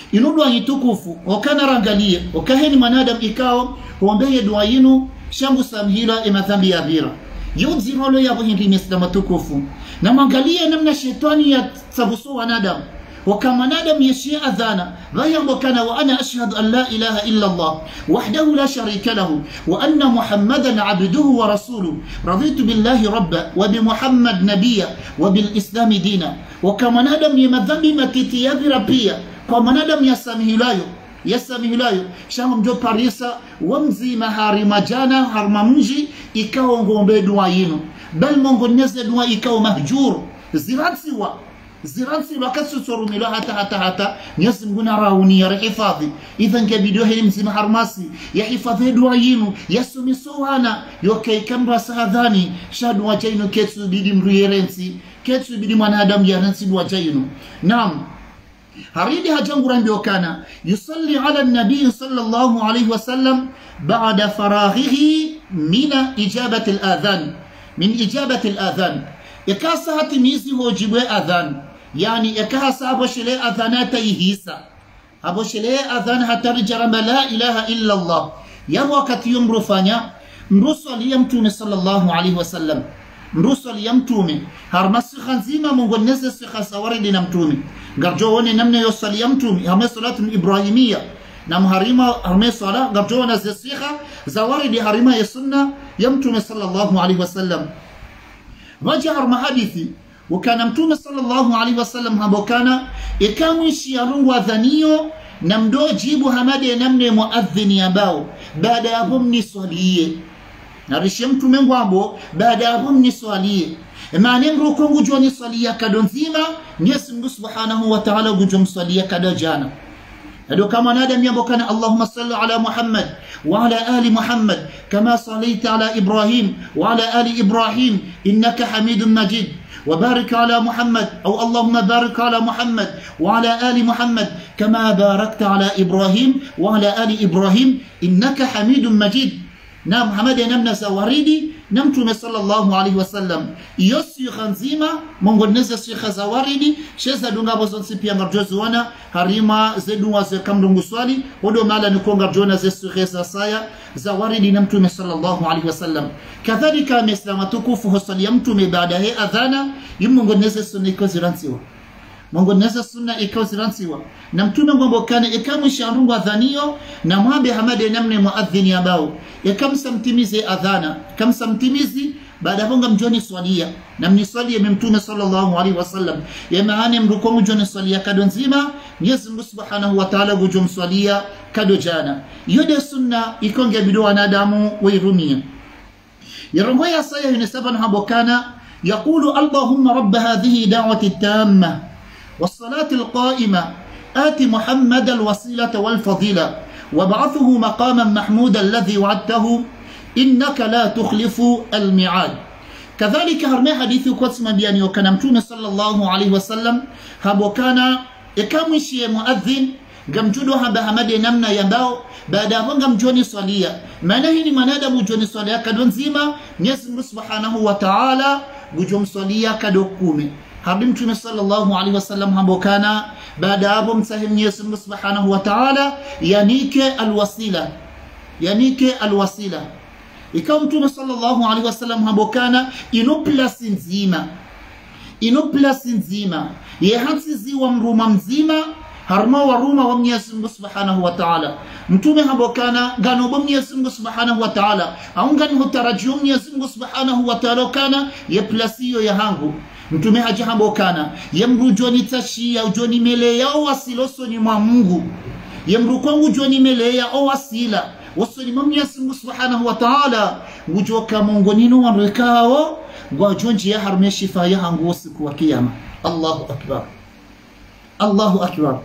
[SPEAKER 1] inu dua yitukufu wakana rangalie wakaheni manadam ikao huambeye dua yinu shambu samhila ima dhambi ya bira yudzi rolo ya buhindi mislama tukufu na mangalie namna shetani ya sabuso wanadam وكما نادم يشيء أذانا غير كان وأنا أشهد أن لا إله إلا الله وحده لا شريك له وأن محمدا عبده ورسوله رضيت بالله ربا وبمحمد نبيا وبالإسلام دينا وكما نادم يمذنب مكتيا بربيا كما نادم يسامه لايو يسامه لايو شام جو باريسا ومزي مهاري مجانا هرممجي إكاو ngombe dua yinu bal mongo neze dua إكاو مهجور زيران سوا ziransi wakati sorumilo hata hata hata Mwenyezi Mungu narauni ya hifadhi idhan kabidio hili mzima harmasi ya hifadhi dua yinu yasumi sowana yoke kamra sahadhani shadu wajainu ketsu bidi mruyerensi ketsu bidi mwanadamu ya rensi dua jainu naam haridi hajangu rambio kana yusalli ala nabii sallallahu alayhi wasallam baada faraghihi mina ijabati al-adhan min ijabati al-adhan yakasa hatimizi hojibwe adhan yani yakasa aboshele adhanata ihisa aboshele adhan hatarjarama la ilaha illa Allah ya wakati yumrufanya mrusali ya mtume sallallahu alayhi wasallam mrusali ya mtume harmasi khanzima mungu neze sikha sawaridi na mtume garjo wone namne yosali ya mtume hama salatu ibrahimia na mharima harme sala garjo na sikha zawaridi harima ya sunna ya mtume sallallahu alayhi wasallam wajahar mahadithi wakana mtume sallallahu alaihi wasallam habokana ikamwishi ya rungu adhanio na mdo jibu hamade namne muadhini ambao baada ya hapo mniswalie narishi mtume ngwambo baada ya hapo mniswalie maana mruko ngujwa ni swalia kadonzima Mwenyezi Mungu subhanahu wa ta'ala ngujwa mswalia kadajana هذا كما نادم يبكنا اللهم صل على محمد وعلى آل محمد كما صليت على إبراهيم وعلى آل إبراهيم إنك حميد مجيد وبارك على محمد أو اللهم بارك على محمد وعلى آل محمد كما باركت على إبراهيم وعلى آل إبراهيم إنك حميد مجيد نعم محمد نمنا سواريدي نمتم صلى الله عليه وسلم يسي خنزيما منغو نزا شيخ زواريدي شيزا دونغا بوزن سيبيا مرجوزوانا هريما زدوا زكام دونغو سوالي ودو مالا نكونغا جونا زي خيسا سايا زواريدي نمتم صلى الله عليه وسلم كذلك مسلمة تكوفه صلى يمتم بعده أذانا يمنغو نزا سنكو زرانسيوا Mungu nasa sunna ikaw siransiwa na mtume ngombo kana ikamu sharungu adhanio na mwambe hamade namne muadhini ambao ikamsa mtimize adhana kamsa mtimizi baada honga mjoni swalia na mniswalia mtume sallallahu alaihi wasallam ya maana mruko mjoni swalia kado nzima Mwenyezi Mungu subhanahu wa ta'ala gujum swalia kado jana yode sunna ikonge bido wanadamu wairumia yarongoya saya yunesaban habokana yaqulu Allahumma rabb hadhihi da'wati tamma والصلاة القائمة آت محمد الوسيلة والفضيلة وابعثه مقاما محمودا الذي وعدته إنك لا تخلف الميعاد كذلك هرمي حديث قدس مبياني وكان متون صلى الله عليه وسلم هبو كان إكامشي مؤذن gamjudo bahamade namna yambao baada hapo ngamjoni swalia maana hii ni manada mjoni swalia kadon zima Mwenyezi Mungu Subhanahu wa Ta'ala gujom swalia kado kumi habi mtume sallallahu alaihi wasallam hambokana baada hapo msahim Mwenyezi Mungu Subhanahu wa Ta'ala yanike alwasila yanike alwasila ikawa mtume sallallahu alaihi wasallam hambokana ino place nzima ino place nzima ye hansi ziwa mruma mzima harma wa ruma wa Mwenyezi Mungu Subhanahu wa Ta'ala mtume habokana gano bo Mwenyezi Mungu Subhanahu wa Ta'ala aungani hutarajio Mwenyezi Mungu Subhanahu wa Ta'ala kana ye plasio ya hangu mtume haja habokana yemrujoni tashi au joni mele ya wasiloso ni mwa Mungu yemrukongu joni mele ya wasila wasoni Mwenyezi Mungu Subhanahu wa Ta'ala ujoka Mungu nino wanrekao gwa jonji ya harme shifa ya hangu siku wa kiyama Allahu akbar Allahu akbar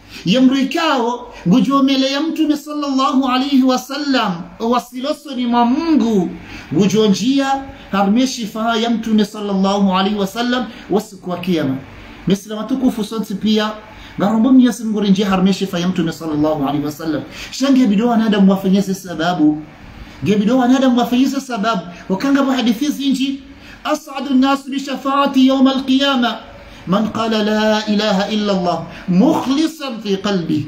[SPEAKER 1] yamrikao gujomele ya mtume sallallahu alaihi wasallam wasiloso ni mwa Mungu gujonjia harme shifa ya mtume sallallahu alaihi wasallam wasiku wa kiyama mislima tukufu sonsi pia garombo Mwenyezi Mungu rinjia harme shifa ya mtume sallallahu alaihi wasallam shange bidoa nada mwafanyeze sababu gebidoa nada mwafanyeze sababu wakanga hadithi zinji as'adu an-nas bi shafaati yawm al-qiyamah man qala la ilaha illa Allah mukhlisan fi qalbi.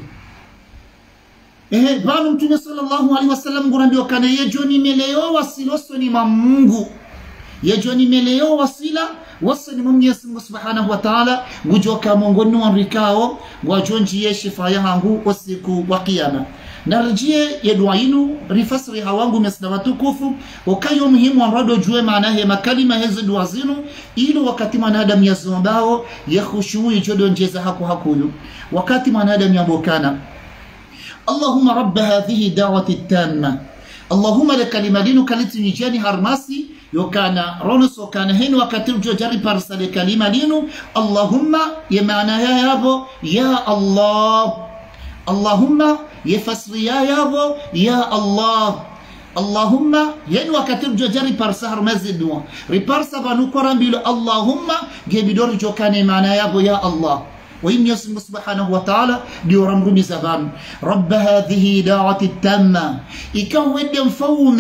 [SPEAKER 1] Eh, banu Mtume sallallahu alaihi wasallam ngurambio kana yejoni meleo wasiloso ni mamungu. Yejoni meleo wasila wasani Mwenyezi Mungu Subhanahu wa Ta'ala ngujoka mongoni wa rikao wajonjie shifa yangu usiku wa kiyama. Narjie yedua inu rifasri hawangu meslama tukufu wakayo muhimu wa mrado jue maana ya makalima hizi dua zinu ilo wakati manadam ya zombao ya khushui jodo njeza haku hakuyu wakati manadam ya bokana. Allahumma rabba hadhihi da'wati tamma Allahumma le kalima dinu kaliti nijani harmasi yokana ronuso kana hinu wakati ujo jari parsale kalima dinu Allahumma ya maana ya yabo ya Allah Allahumma yefasri ya yabo ya Allah Allahumma yani wakati ujo jari parsa harmazi dua riparsa banu korambilo Allahumma gebidori jokane maana yabo ya Allah وإن يسمى سبحانه وتعالى ديورم رمي زبان رب هذه دعوة التامة إكو ودن فوم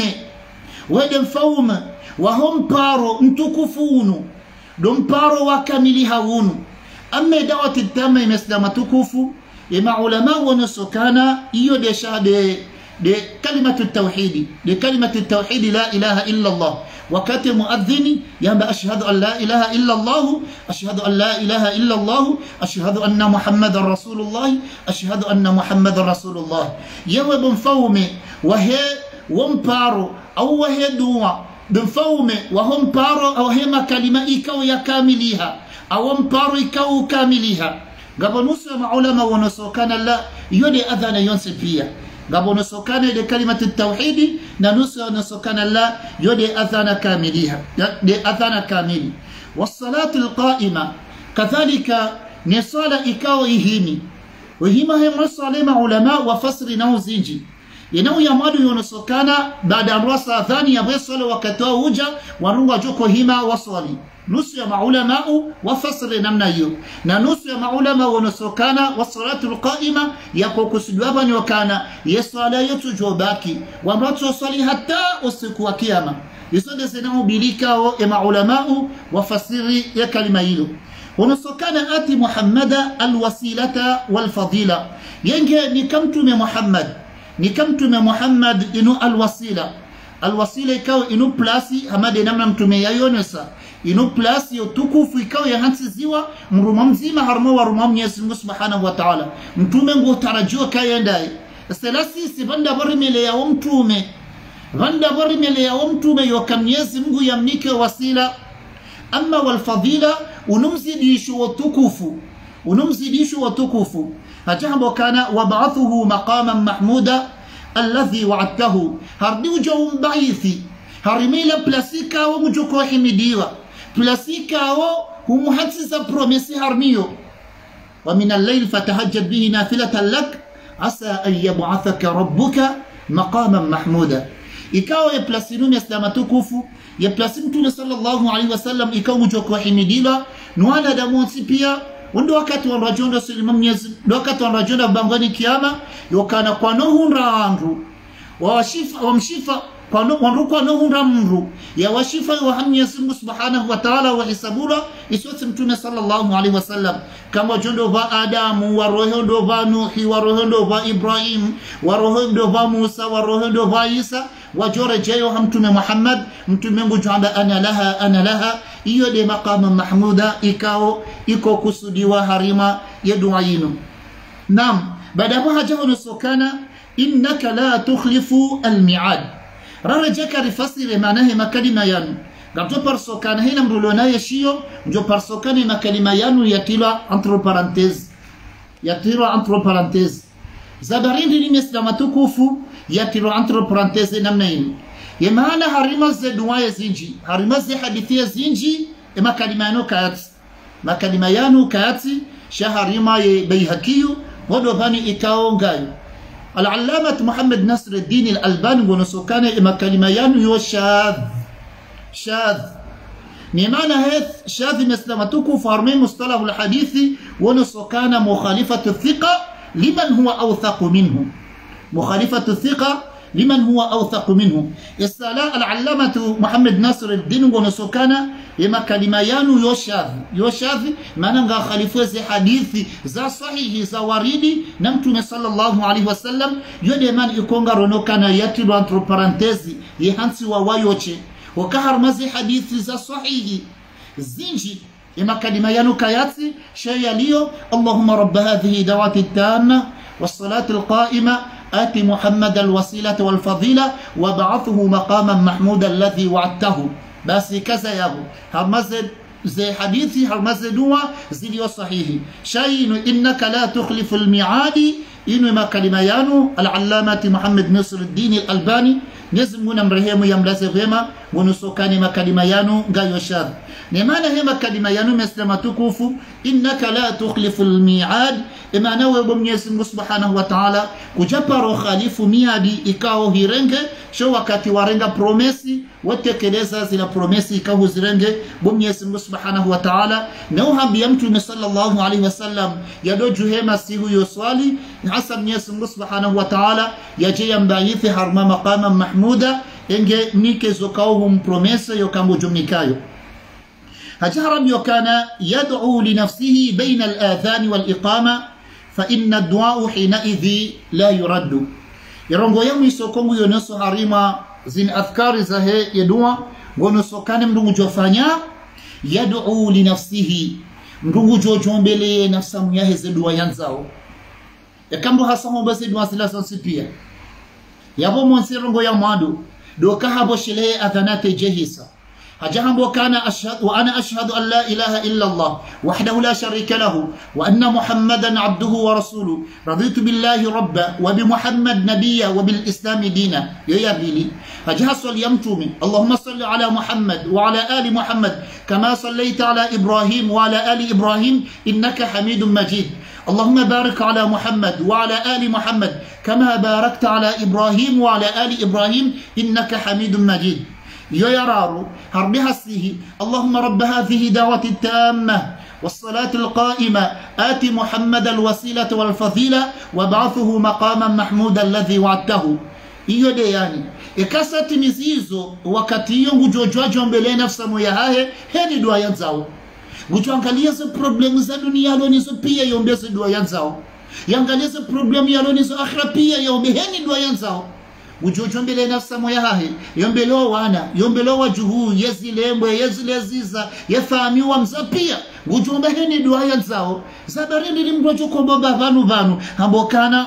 [SPEAKER 1] ودن فوم وهم بارو انتكفون دم بارو وكاملها ون أما دعوة التامة مسلمة تكفو إما علماء ونسكانا إيو دي شهد دي كلمة التوحيد دي كلمة التوحيد لا إله إلا الله وكات مؤذن يا أشهد أن لا إله إلا الله أشهد أن لا إله إلا الله أشهد أن محمد رسول الله أشهد أن محمد رسول الله يوم بنفوم وهي ومبارو أو وهي دوا بنفوم وهم بارو أو هما كلمة إكو يا كامليها أو مبارو إكو كامليها قبل نسوى مع علماء ونسوى كان الله يولي أذن ينسبيا قبل نسوكان لكلمة التوحيد ننسو نسوكان الله يدي أذان كاملها دي أذان كامل والصلاة القائمة كذلك نصال إكاو إهيني وهما هم نصال مع علماء وفسر نوزينجي ينو يمادو ينسوكان بعد أن رسى ثاني يبصل وكتوه وجا ونروا جوكو هما وصالي نسي مع علماء وفصل نمنا يو ننسي مع علماء ونسوكانا والصلاة القائمة يقول كسدوابا وكان يصلى يتجوباكي ومرات صلي حتى أسكوا كياما يصلي سنه بليكا مع علماء وفصل يكلمة يلو ونسوكانا آتي محمد الوسيلة والفضيلة ينجي نكمتم محمد نكمتم محمد إنو الوسيلة الوسيلة كاو إنو بلاسي همادي نمنا متومي يونسا ino place yo tukufu ikawa ya hansi ziwa mruma mzima harmo wa ruma Mwenyezi Mungu Subhanahu wa Ta'ala mtume ngo tarajio kayendaye selasi sibanda bari mele ya mtume banda bari mele ya mtume yo Mwenyezi Mungu yamnike wasila amma wal fadila unumzidishu wa tukufu unumzidishu wa tukufu hajambo kana wab'athuhu maqaman mahmuda alladhi wa'adtahu hardiu jawm ba'ithi harimila plasika wa mujoko himidiwa plasika wa humuhatsisa promesi harmiyo wa min al-layl fatahajjad bihi nafilatan lak asa an yab'athaka rabbuka maqaman mahmuda ikawa ya plasinuni islama tukufu ya plasimtu sallallahu alaihi wasallam ikawa mujoko himidiwa nuana damonsi pia wando wakati wa rajonda silima Mwenyezi wakati wa rajonda bangani kiyama yokana kwa nohunra andu wa washifa wa mshifa kwano wanruko nohunra mru ya washifa wa Mwenyezi Mungu Subhanahu wa Ta'ala wa hisabura iswati mtume sallallahu alaihi wasallam kama jondo ba Adamu wa rohondo ba Nuhi wa rohondo ba Ibrahim wa rohondo ba Musa wa rohondo ba Isa wa jore jeyo mtume Muhammad mtume ngujamba ana laha ana laha iyo de maqama mahmuda ikao iko kusudiwa harima ya dua yinu. Naam, baada hapo haja unasokana innaka la tukhlifu almi'ad rarajaka rifasiri maanahe makalima yanu gabto parsokana hina mrulona yashio njo parsokana makalima yanu yatilwa entre parenthèses yatilwa entre parenthèses zabarindi ni mislama tukufu yatilwa entre parenthèses namna yinu ya maana harima za dua ya zinji harima za hadithi ya zinji makalima yanu kayati makalima yanu kayati shaharima ya Bayhakiyu wado bani ikao ngayo العلامة محمد نصر الدين الألباني ونسوكان إما كلمة يانو شاذ شاذ معنى هذا شاذ مسلمتكو فارمين مصطلح الحديث ونسوكان مخالفة الثقة لمن هو أوثق منه مخالفة الثقة liman huwa awthaq minhu. Isala al-allamatu Muhammad Nasir al-Din ngonosokana yema kalima yanu yoshadhi yoshadhi maana nga khalifuze hadithi za sahihi za waridi na mtume sallallahu alaihi wasallam yode man ikonga ronokana yatilu entre parenthèse yehansi wa wayoche wakaharmazi hadithi za sahihi zinji yema kalima yanu kayati shaya liyo Allahumma rabb hadhihi dawati at-tamma was-salati al-qa'ima آتي محمد الوسيلة والفضيلة وبعثه مقاما محمودا الذي وعدته. بس كذا يابو هرمزد زي حديثي هرمزد هو زي صحيح شيء إنك لا تخلف الميعاد إنه ما كلميانو العلامة محمد نصر الدين الألباني نزمونا مرهيم يملز غيما ونسوكاني ما كلميانو غايو شاذ نمانا هما كلميانو مسلمة تكوفو إنك لا تخلف الميعاد إما نوى بمنيسم سبحانه وتعالى كجبارو خالف ميادي إكاو هيرنجي شو wakati warenga promesi watekeleza zila promesi ikahu zirenge bumnyesmu subhanahu wa ta'ala na uhambi mtume sallallahu alaihi wasallam yadoju hema sihu yoswali hasa mnyesmu subhanahu wa ta'ala yaje yambayithi harma maqama mahmuda enge nike zokauhum promesa yokambo jumnikayo hajaram yokana yad'u li nafsihi bayna al-adhan wal-iqama fa inna ad-du'a hinaidhi la yuraddu. Yarongo yamu isokongu yonoso harima zin afkari zahe yedua gonoso kane mdungu jofanya yad'u li nafsihi mdungu jojombele nafsa myahe dua yanzao yakambo hasamo base dua sila sonsipia yabo monserongo ya mwadu doka habo shile athanate jehisa hajahambo kana ashhadu wa ana ashhadu an la ilaha illa Allah wahdahu la sharika lahu wa anna Muhammadan abduhu wa rasuluhu raditu billahi rabba wa bi Muhammad nabiyya wa bil islam dina ya bili hajahasal yamtumi Allahumma salli ala Muhammad wa ala ali Muhammad kama sallaita ala Ibrahim wa ala ali Ibrahim innaka Hamidum Majid اللهم بارك على محمد وعلى آل محمد كما باركت على إبراهيم وعلى آل إبراهيم إنك حميد مجيد يرارو هربها السيه اللهم رب هذه دعوة التامة والصلاة القائمة آتي محمد الوسيلة والفضيلة وابعثه مقاما محمودا الذي وعدته. iyo de yani ikasati mizizo wakati yongu jojwajo mbele nafsa moya hahe heni dua yanzao gutuangalia ze problemu za dunia lonizo pia yombeze dua yanzao yangalia ze problemu ya lonizo akhira pia yombe heni dua yanzao ujojombele nafsa moya hahe yombelo wana yombelo wajuhu yezilembwe yezileziza yafahamiwa mzapia ujombe heni dua yanzao zabarindi limrojo komboba vanu vanu ambokana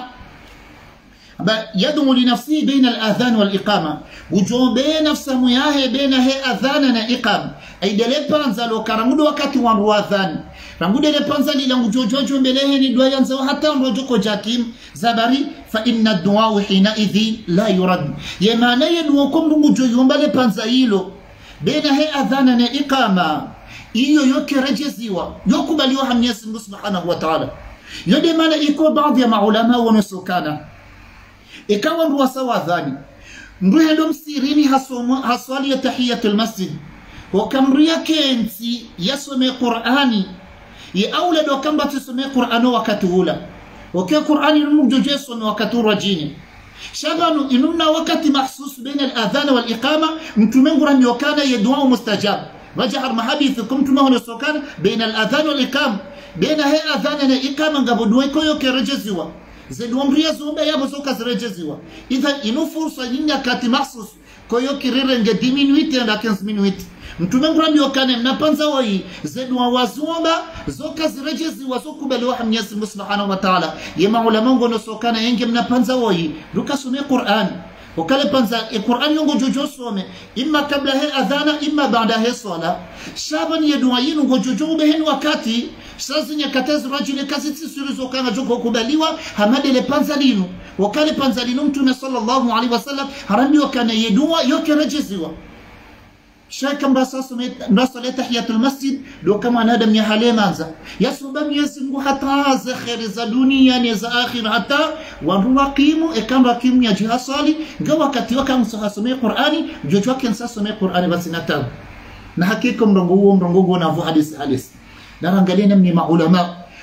[SPEAKER 1] يدعو لنفسه بين الأذان والإقامة وجوبه نفسه مياه بين هي أذان وإقامة أي دليل بانزا لو كرمود وقت وانرو أذان رمود دليل بانزا للا وجوجوجو بليه ندوا ينزو حتى نرجوكو جاكيم زبري فإن الدعاء حينئذ لا يرد يمانا يدعوكم رمجو يومبالي بانزا يلو بين هي أذان وإقامة إيو يوكي رجزيوا يوكو بليو حميس سبحانه وتعالى يدي مانا إيكو بعض يا معلماء ونسوكانا ikawa mruwa sawa dhani mruhe ndo msirini haswali ya tahiyatul masjid wakamruya kensi yasome Qur'ani ya aula do kamba tisome Qur'ano wakati hula wakia Qur'ani numujoje yasome wakati rajini shaganu inumna wakati mahsus baina al-adhan wal-iqama mtumengu rami wakana yadua mustajab rajahar mahadithukum tumahuna sokana baina al-adhan wal-iqama baina he adhan na iqama ngabuduwa koyo kerejeziwa zedwamria zomba yabo soka zirejeziwa idha inu fursa nyinga kati mahsus koyo kirire nge dix minutes na quinze minutes mtume ngrambi wakane mnapanza wai zedwa wazomba zoka zirejeziwa sokubaliwa Mwenyezi Mungu Subhanahu wa Ta'ala yema ulama ngono sokana yenge mnapanza wai dukasome Qur'an wakale panza Qur'an yongo jojo some imma kabla he adhana imma baada he sala shaban yedwa yinu ngojojo behen wakati sasa nyakatazi rajuli kazi tisirizo kana joko kubaliwa hamadele panzalinu wakale panzalinu mtume sallallahu alaihi wasallam harandi wakana yedua yoke rejeziwa shaka mbasa mbasa tahiyatul masjid do kama nadam ya halemanza yasubam yasingu hata za khair za dunia ni za akhir hata waruqimu ekamba kimu ya jihasali ngawa wakati wakamsome Qur'ani jojo kensa some Qur'ani basi natabu na hakika mrongo huo mrongo huo na hadisi hadisi narangalia namni maulama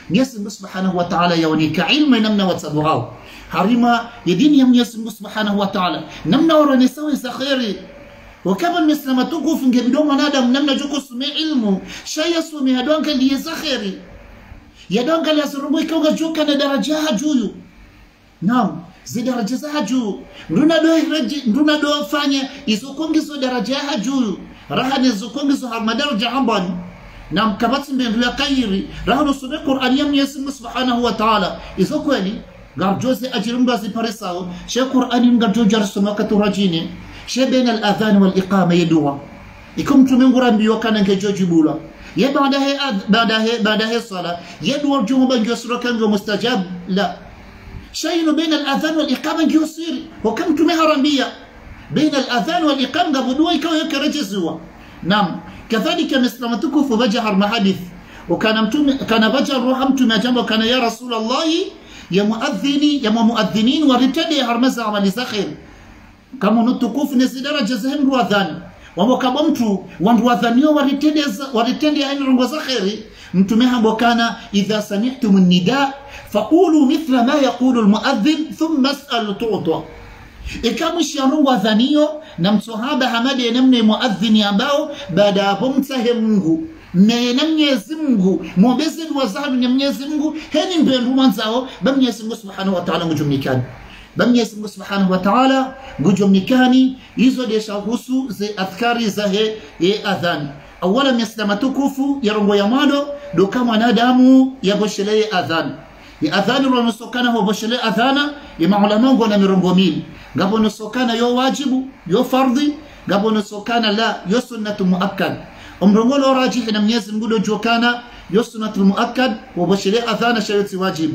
[SPEAKER 1] Mwenyezi Mungu Subhanahu wa Ta'ala yaonika ilmu namna watabuhao harima ya dini ya Mwenyezi Mungu Subhanahu wa Ta'ala namna waranesawe za khairi wakaba Muislamu tukufu ngebido mwanadamu namna joko sume ilmu shaya sume hadonga liye za khairi yadonga la surubu ikawa joka na daraja hajuyu naam zi daraja za haju nduna do hiraji nduna do fanya izokongizo daraja hajuyu rahani izokongizo harmadaraja ambani na mkabati mbindu ya kairi rahano sume Qur'an ya Mwenyezi Mungu Subhanahu wa Ta'ala izo kweli garjoze ajirumba ziparisao she Qur'an ngarjo jarsoma katurajini she baina al-adhan wal-iqama yadua ikum tumengura mbiyo kana ngejojibula ya baadaye baadaye baadaye sala yadua jumba ngesura kango mustajab la shay'un baina al-adhan wal-iqama ngiyusiri wakam tumeharambia baina al-adhan wal-iqama gabudua ikawa yakarejezwa nam كذلك مثل تكف بجع المحادث وكان متوم كان بجع الروح متوم جنبه كان يا رسول الله يا مؤذني يا مؤذنين ورتدي هرمزة عمل زخير كما نتكف نزدر جزهم روذان ومكبمتو وروذانيو ورتدي ورتدي عين رنغ زخير متوم هم وكان إذا سمعتم النداء فقولوا مثل ما يقول المؤذن ثم اسأل تعطى ikamushi ya rungu wadhaniyo na msohaba hamadi enemne muadhini ambao baada ya pomtahe Mungu mene Mwenyezi Mungu muombezi dua zanu na Mwenyezi Mungu heni mbendu mwanzao ba Mwenyezi Mungu Subhanahu wa Ta'ala ngujumnikani ba Mwenyezi Mungu Subhanahu wa Ta'ala ngujumnikani hizo desha husu ze adhkari za he ye adhani awala miaslama tukufu ya rungu ya mado do kama nadamu ya boshele adhani ya adhani rumusokana ho boshele adhana ya maulama ngo na mirongo mili gabo nosokana yo wajibu yo fardhi gabo nosokana la yo sunnatu muakkad umrongolo rajih na Mwenyezi Mungu do jokana yo sunnatu muakkad wa bashiri adhana sharti wajib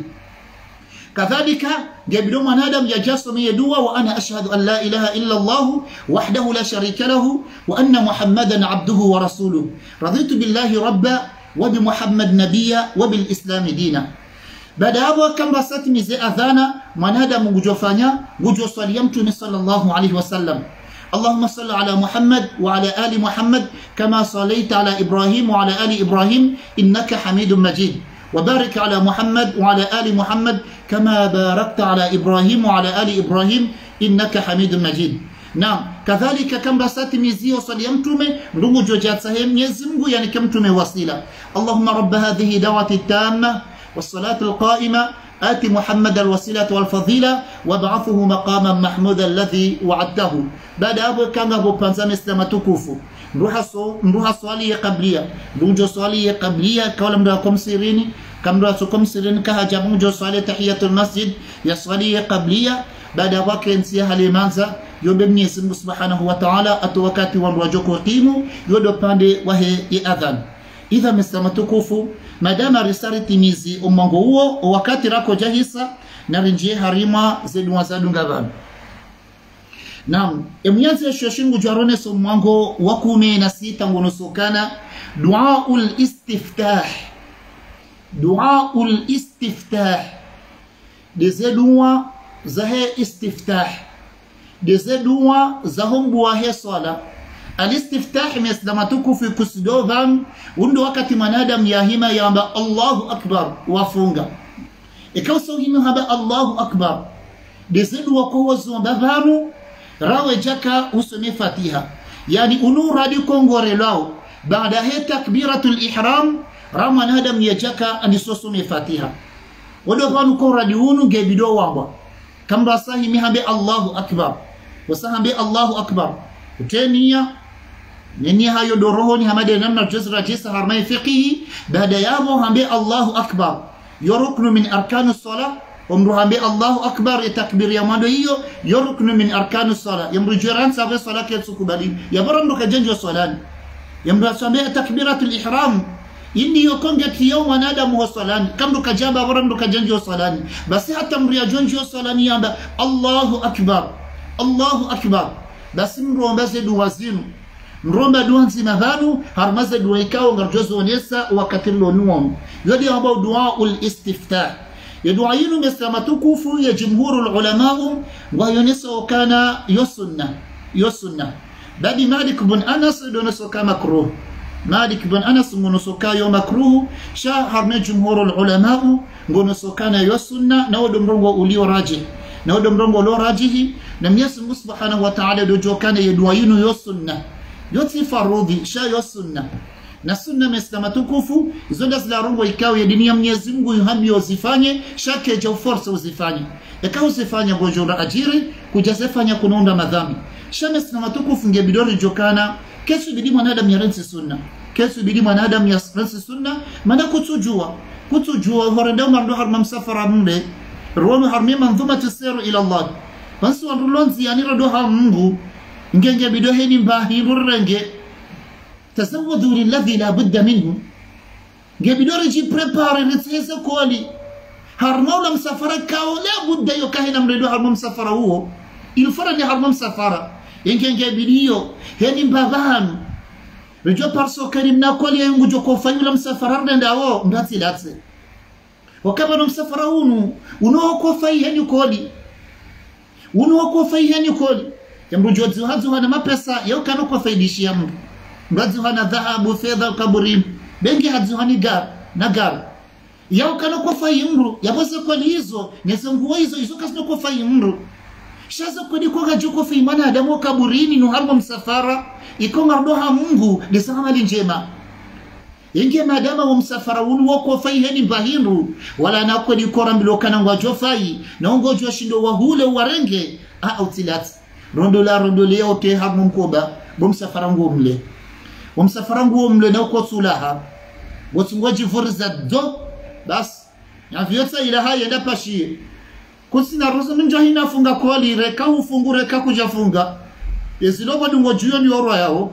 [SPEAKER 1] kadhalika gabido mwanadamu yajasumi dua wa ana ashhadu an la ilaha illa Allah wahdahu la sharika lahu wa anna Muhammadan abduhu wa rasuluhu raditu billahi rabba wa bi Muhammad nabiyya wa bil islam dina baada hapo kamba sati mize adhana mwanadamu ngujofanya ngujoswalia mtume sallallahu alayhi wasallam Allahumma salli ala Muhammad wa ala ali Muhammad kama sallaita ala Ibrahim wa ala ali Ibrahim innaka Hamidum Majid wa barik ala Muhammad wa ala ali Muhammad kama barakta ala Ibrahim wa ala ali Ibrahim innaka Hamidum Majid naam kadhalika kamba sati mizi waswalia mtume ndungu jojatsa Mwenyezi Mungu yani kama wasila Allahumma rabb hadhihi da'wati tamma والصلاة القائمة آت محمد الوسيلة والفضيلة وابعثه مقاما محمودا الذي وعدته بعد أبو كان أبو بانزام إسلام تكوفو نروح سؤالية قبلية نروح سؤالية قبلية كولا مراكم سيريني كم رأسكم سيرين كهجا نروح سؤالية تحية المسجد يا سؤالية قبلية بعد أبو كان سيها لمانزا يوبني اسمه سبحانه وتعالى أتوكاتي وانرجوك وقيمو يودو باندي وهي يأذن إذا مسلم tukufu madama risali timizi umongo huo wakati rako jahisa na rinjie harima zedwa zadunga bana naam emyanze shoshingu jarone so mwango wa kumi na sita ngonosokana duaul istiftah duaul istiftah dezedwa zahe istiftah dezedwa zahombu wa he sala الاستفتاح مسلمتكم في كسدوفان وندو وقت منادم ياهما يابا الله أكبر وفونغا إكوسو هما هبا الله أكبر دزد وقوة زوبابانو راوي جاكا وسمي فاتيها يعني أنو رادي كونغو رلاو بعد هي تكبيرة الإحرام راما نادم يجاكا أن يسوسمي فاتيها ودو فانو كون رادي ونو جيبدو وابا كم راساهي مهبا الله أكبر وسهبا الله أكبر وتانية nini hayo dorohoni hamade namna jazra tisa harmai fiqhi baada yabo hambe Allahu akbar yoruknu min arkanu salah umru hambe Allahu akbar takbir ya mado hiyo yoruknu min arkanu salah yamru jiran sabe salat yasukubali yabarandu kajenjo salani yamru sabe takbiratul ihram inni yokonga kiyo wanadamu wa salani kamdu kajaba barandu kajenjo salani basi hata mri ajonjo salani yamba Allahu akbar Allahu akbar basi mru ambaze duwazinu mromba dua nzima vanu harmaza dua ikao ngarjozo onesa wakati lonuom yodi ambao dua ul istiftah ya dua yinu mesama tukufu ya jumhurul ulamau wa yonesa wakana yosunna yosunna badi Malik bin Anas doneso kama makruh Malik bin Anas ngonosoka yo makruh sha harme jumhurul ulama ngonosokana yo sunna na wodo mrongo ulio raji na wodo mrongo lo rajihi na Mwenyezi Mungu Subhanahu wa Ta'ala dojokana yedwa yinu yo sunna yoti farudhi sha yo sunna na sunna meslama tukufu zonda zila rongo ikawa ya dini ya Mwenyezi Mungu yuhambi uzifanye shake ja uforsa uzifanye eka uzifanya gojora ajiri kujasefanya kunaunda madhambi sha meslama tukufu ngebidori jokana kesu bidi mwanadamu ya rensi sunna kesu bidi mwanadamu ya rensi sunna mana kutujua kutujua horenda mardo harma msafara mle ruwami harmi manzuma tusiru ila Allah bansu wanrulonzi yani radoha mungu ngenge bidoheni mbahi rurenge tazawadu lilladhi la budda minhu ngebidore ji prepare nitese koli harmaula msafara kao la budda yokahina mredo harma msafara huo ilfara ni harma msafara ngenge bidiyo heni mbabanu rejo parso karim na koli yungu joko fayula msafara renda wo ndati latse wakaba no msafara hunu uno ko fayi heni koli uno ko fayi heni koli yamrujo hazu hana mapesa yokano ko faidishia mtu mbazi hana dhahabu fedha kaburi bengi hazuhani gar na gar yao kana kwa fayimru yabose kwa hizo nyesenguo hizo hizo kasino kwa fayimru shaza kwa di kwa gajuko fayimana adamu kaburini no harma msafara ikonga roha Mungu lisama linjema yenge madama wa msafara unu wako fayiheni bahinru wala nakwa di kora mbilokana ngwajo fayi na ungojo shindo wahule warenge a utilat rondo la rondo leo te harma mkoba bomsafara ngomle ومسافر nguo mle na uko sulaha wotungoji furza do bas ya vyota ila haya enda pashie kusina ruzo minjo hina funga koli reka ufungure ka kujafunga yesilobo dungo juyo ni oro yao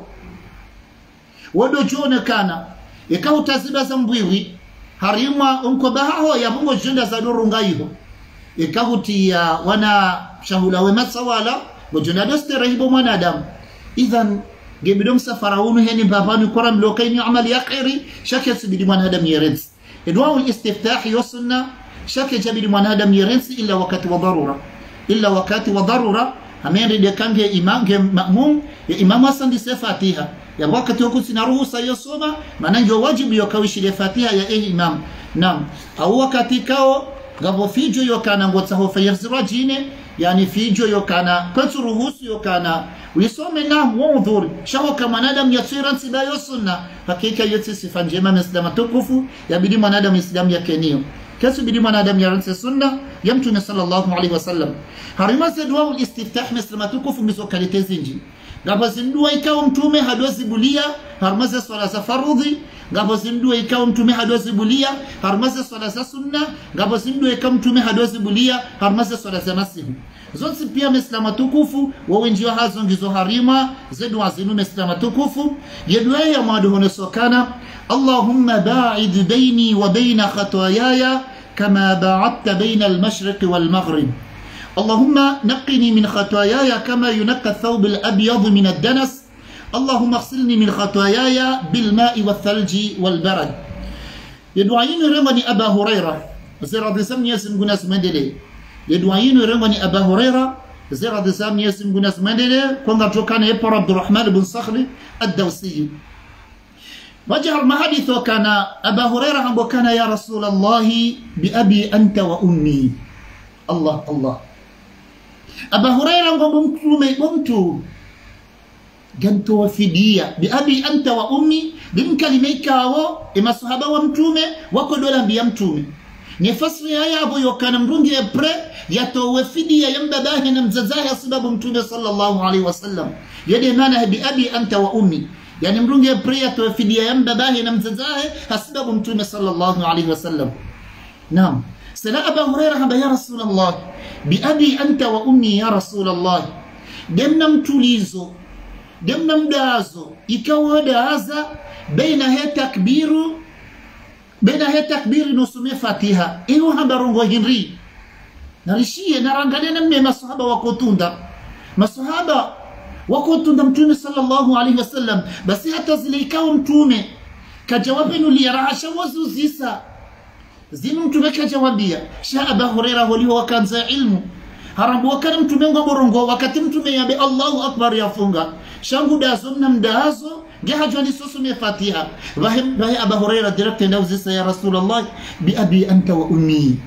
[SPEAKER 1] wodo jone kana eka utaziba za mbwiwi harima unko baho ya bungo jenda za dorunga hiyo eka hutia wana shahula we masawala wajona dostere hibo mwanadamu idhan gebidom safara unu heni babanu kora mlokaini amali ya khairi shake sibidi mwanadamu yerensi idwao al-istiftahi wa sunna shake jabidi mwanadamu yerensi illa wakati wa dharura illa wakati wa dharura hameni de kange imange ma'mum ya imamu asandi se fatiha ya wakati wako sina ruhusa yosoma maana ndio wajibu yokawishi le fatiha ya eh imam nam au wakati kao gabo fijo yokana ngotsa ho fayirzira jine yani fijo yokana kwetu ruhusu yokana ulisome na muudhuri shaho kama mwanadamu yasira sibayo sunna hakika yote sifa njema muislamu tukufu yabidi mwanadamu islamu yake niyo kasu bidi mwanadamu yaranse sunna ya mtume sallallahu alaihi wasallam harima dua al-istiftah muislamu tukufu misokalite zinji ngabo zindua ikawa mtume hadozi bulia harmaza swala za farudhi ngabo zindua ikawa mtume hadozi bulia harmaza swala za sunna ngabo zindua ikawa mtume hadozi bulia harmaza swala za masihu zote pia muislamu tukufu wawenjiwa hazo ngizo harima zedu azinu muislamu tukufu yedwa ya maduhone sokana Allahumma ba'id baini wa baina khataayaya kama ba'adta baina al-mashriq wal-maghrib اللهم نقني من خطاياي كما ينقى الثوب الأبيض من الدنس اللهم اغسلني من خطاياي بالماء والثلج والبرد يدعين رمني أبا هريرة زيرا دسام يسم قناس مندلي يدعين رمني أبا هريرة زيرا دسام يسم قناس مندلي كونغا كان يبر عبد الرحمن بن صخر الدوسي وجه المحدث كان أبا هريرة وكان يا رسول الله بأبي أنت وأمي الله الله Aba Hurairah ngombo mtume mtu ganto wafidia bi abi anta wa ummi bimkalimika wao emasahaba wa mtume wako dola mbia mtume ni fasli haya abo yokana mrungi ya pre yatowe fidia yambabahi na mzazahi sababu mtume sallallahu alaihi wasallam yade maana bi abi anta wa ummi yani mrungi ya pre yatowe fidia yambabahi na mzazahi sababu mtume sallallahu alaihi wasallam naam سلا أبا هريرة يا رسول الله بأبي أنت وأمي يا رسول الله دمنا متوليزو دمنا مدازو إكوا دازا بين هي تكبير بين هي تكبير نسمي فاتحة إنه هبرون وهنري نرشيه نرانغالينا من الصحابة وكوتوندا الصحابة وكوتوندا متومي صلى الله عليه وسلم بس حتى زليكاو متومي كجوابين ليرعاشا وزوزيسا zinu mtumeka jawabia sha Aba Hurairah waliho wakanza ilmu harabu wakana mtume ngoborongo wakati mtume yabe Allahu akbar yafunga shangu dazo na mdazo jaha jwani sosu me Fatiha rahim rahi Abu Huraira direct ndauzi ya Rasulullah bi abi anta wa ummi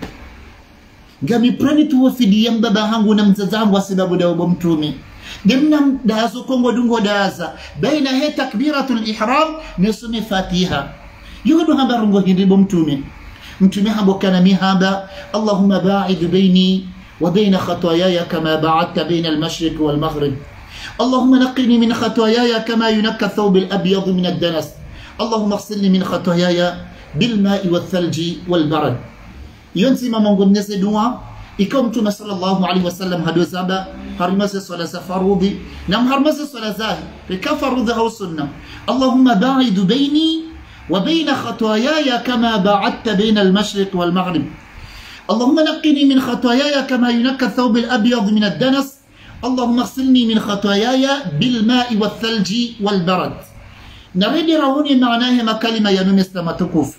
[SPEAKER 1] gami prani tuwa fidi baba hangu na mzazi wangu sababu da mtume demna dazo kongo dungo daza baina he takbiratul ihram nisumi Fatiha yudo hamba rungo hindi mtume mtume hambo kana mihaba Allahumma ba'id baini wa baina khataayaya kama ba'adta baina al-mashriq wal maghrib اللهم نقني من خطاياي كما ينقى الثوب الأبيض من الدنس اللهم اغسلني من خطاياي بالماء والثلج والبرد ينسي ما منقول نسي دعاء إكمتم صلى الله عليه وسلم هدو زابا هرمس صلاة فروضي نم هرمس صلاة زاهي بكفروضها والسنة اللهم باعد بيني وبين خطاياي كما باعدت بين المشرق والمغرب اللهم نقني من خطاياي كما ينقى الثوب الأبيض من الدنس اللهم اغسلني من خطاياي بالماء والثلج والبرد نريد رهوني معناه ما كلمة ينوم استمتكوف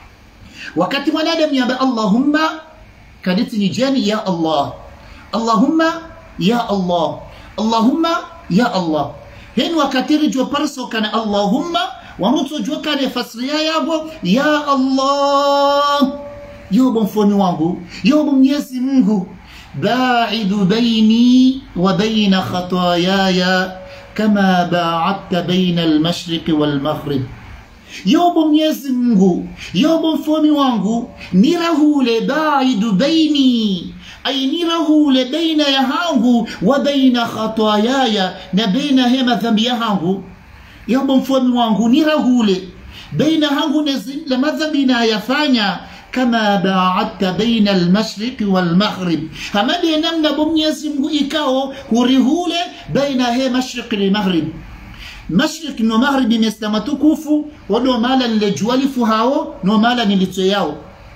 [SPEAKER 1] وكتب نادم يا اللهم كانتني جاني يا الله اللهم يا الله اللهم يا الله هن وكتير جو برسو كان اللهم ومتو جو كان فسريا يا ابو يا الله يوبم فوني وانغو يوبم يسي منغو باعد بيني وبين خطاياي كما باعدت بين المشرق والمغرب يوم يزمغو يوم فمي وانغو نيرهول باعد بيني أي نيرهول بين يهانغو وبين خطاياي نبين هما ذنب يهانغو يوم فمي وانغو نيرهول بين هانغو نزل لما ذنبنا يفانيا كما باعدت بين المشرق والمغرب هما دي نمنا بمنيزي مغو إكاو هوريهولي بين هي مشرق المغرب مشرق نو مغرب مستمتكوفو ودو مالا لجوالفو هاو نو مالا نلتياو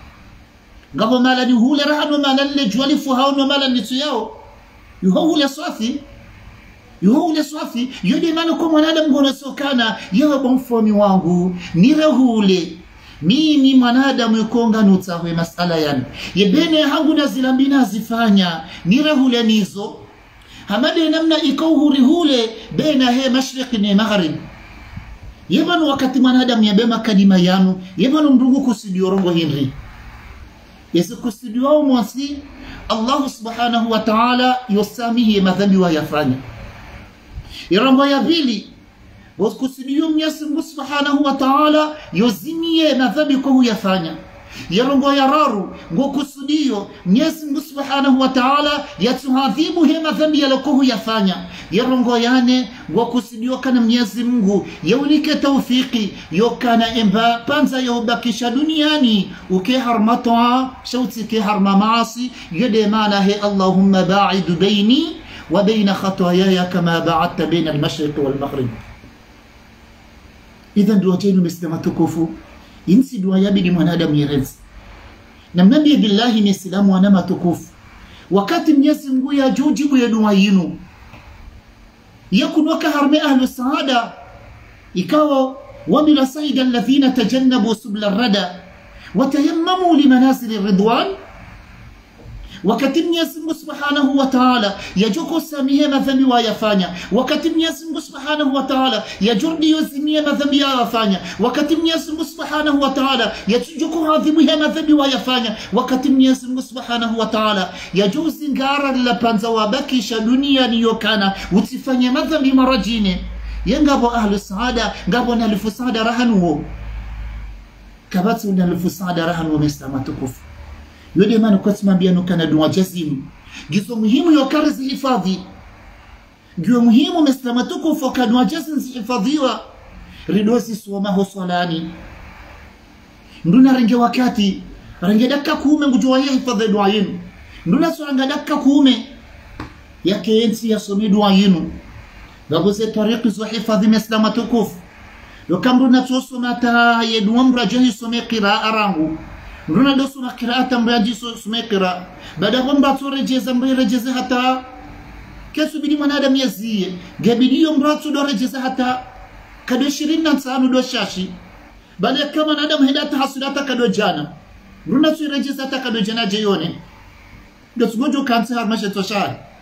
[SPEAKER 1] غابو مالا نهولي رها نو مالا لجوالفو هاو نو مالا نلتياو يهولي صافي يهولي صافي يودي مانكو منادم غونا سوكانا يهبون فومي وانغو نيرهولي mimi mwanadamu yukonga nutahwe masala yani yebene hangu na zilambina zifanya nirahule nizo hamade namna ikauhuri hule bena he mashriqi ni maghrib yebanu wakati mwanadamu yabema kadima yanu yebanu mdungu kusidio rongo hinri yesu kusidio au mwasi Allah subhanahu wa ta'ala yosamihi madhambi wa yafanya irongo ya pili وكسبيو ميسي مغو سبحانه وتعالى يزميه مذهبي كو يفanya يرونغو يرارو غو كسبيو ميسي مغو سبحانه وتعالى يتهذيبو هي مذهبي يلكو يفanya يرونغو يعني غو كسبيو كان ميسي مغو يونيك توفيقي يو كان امبا بانزا يوباكيشا دنياني وكي هرمطوا شوتي كي هرما معاصي يدي مانا هي اللهم باعد بيني وبين خطاياي كما باعدت بين المشرق والمغرب إذن دعا جينو مسلمة تكوفو ينسي دعا يبني منادم يغز نمنبي بالله من السلام ونما تكوف وكاتم يسمغو يا جوجي ويدعا ينو يكون وكهرم أهل السعادة إكاو ومن سيد الذين تجنبوا سبل الردى وتيمموا لمنازل الرضوان وكتم يسمغ سبحانه وتعالى يجوكو ساميه مذنبي ويفانيا وكتم يسمغ سبحانه وتعالى يجردي يسميه مذنبي ويفانيا وكتم يسمغ سبحانه وتعالى يجوكو هذبيه مذنبي ويفانيا وكتم يسمغ سبحانه وتعالى يجوز نغارا لبانزا وبكيش دنيا نيوكانا وتفانيا مذنبي مرجيني ينغابو أهل السعادة غابو نالفو سعادة رهنوه كباتو نالفو سعادة رهنوه مستمتكوف yode manu kusma bianu kana dua jazimu gizo muhimu yokarezi hifadhi gizo muhimu meslamatuko foka dua jazimu hifadhiwa ridosi suoma hosolani nduna renge wakati renge dakika kuume ngujua ya hifadhi dua yenu nduna suranga dakika kuume yake ensi ya somi dua yenu gabuze tariki zo hifadhi meslamatuko yokamru na tuoso mata yedua mrajahi somi qiraa arangu Runa dosu na kiraata mbraji sume kira baada kwamba turejeza mbrejeze hata kesu bidi manadamu yaziye gabidiyo mbratu do rejeza hata kado ishirini na tano do shashi baada kama manadamu hidata hasudata kado jana runa turejeza hata kado jana jeyone do tugojo kansa harmashe toshari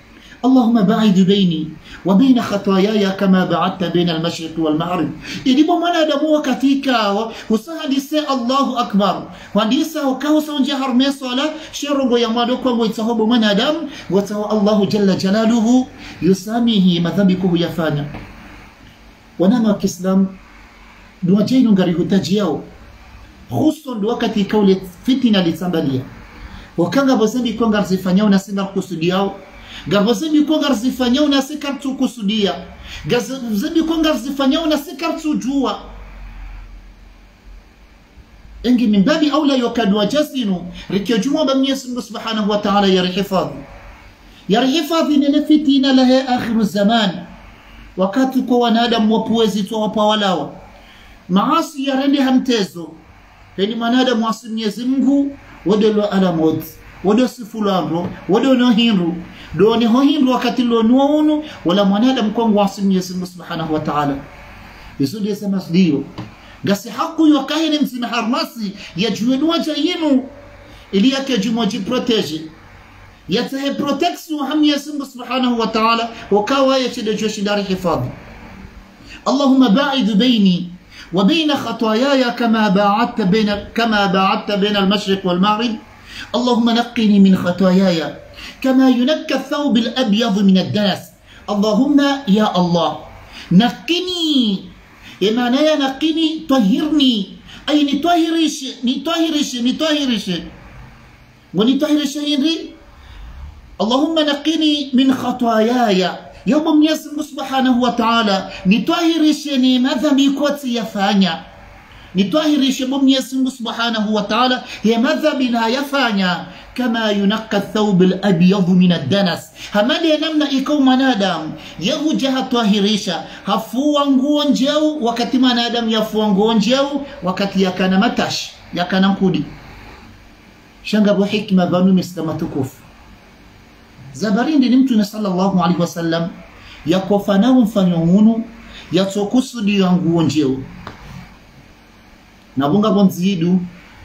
[SPEAKER 1] Allahumma ba'id baini wa baina khataayaya kama ba'adta baina al-mashriq wal-maghrib. Ilipo mwanadamu katika usahadise Allahu akbar wadisa ukausa unje harme swala shirongo ya mwado kwa mwitahobo mwanadamu watawa Allahu jalla jalaluhu yusamihi madhambiku yafanya. Wanana wa Kiislam dua jainu ngari hutaji yao hususan wakati kauli fitina litambalia wakanga bozembi kwa ngar zifanyao na singa kusudi yao gabozembi kwa ngar zifanyao na singa kusudia gabozembi kwa ngar zifanyao na singa jua engi min babi aula yokadu wajasinu rikijuma ba Mwenyezi Mungu Subhanahu wa Ta'ala yarihifadhi yarihifadhi nile fitina lahe akhiru zaman wakati kwa wanadamu wapuwezi tu wapawalawa maasi ya rende hamtezo heni manada mwasi Mwenyezi Mungu wadelo ala mod wado sifularo wado no hinru do ni ho hinru wakati lo nuonu wala manada mkongo wasi Mwenyezi Mungu Subhanahu wa Ta'ala yesudi yasema sdio gasi haku yokahene msina harmasi ya juwenu waja yinu ili yake jumoji protege yatahe protection wa Mwenyezi Mungu Subhanahu wa Ta'ala wakawa yachide joshi dari hifadhi. Allahumma ba'id baini وبين خطاياي كما باعدت بين كما باعدت بين المشرق والمغرب. اللهم نقني من خطاياي كما ينقى الثوب الأبيض من الدنس. اللهم يا الله نقني إما نيا نقني طهرني أي نطهرش نطهرش نطهرش ونطهرش هنري. اللهم نقني من خطاياي يوم Mwenyezi Mungu Subhanahu wa Ta'ala nitwahirishe ni madhambi koti yafanya nitwahirishe Mwenyezi Mungu Subhanahu wa Ta'ala ya madhambi na yafanya kama yunaqqa ath-thawb al-abyad min ad-danas hamadi namna iko manadamu yahuja hatwahirisha hafua nguo njeu wakati manadamu yafua nguo njeu wakati yakana matash yakana nkudi shanga bu hikma banu mislima tukufu zabarindi ni mtume sallallahu alaihi wasallam yakofana mfanyo hunu yatokusudi yangu njeo nabunga bonzidu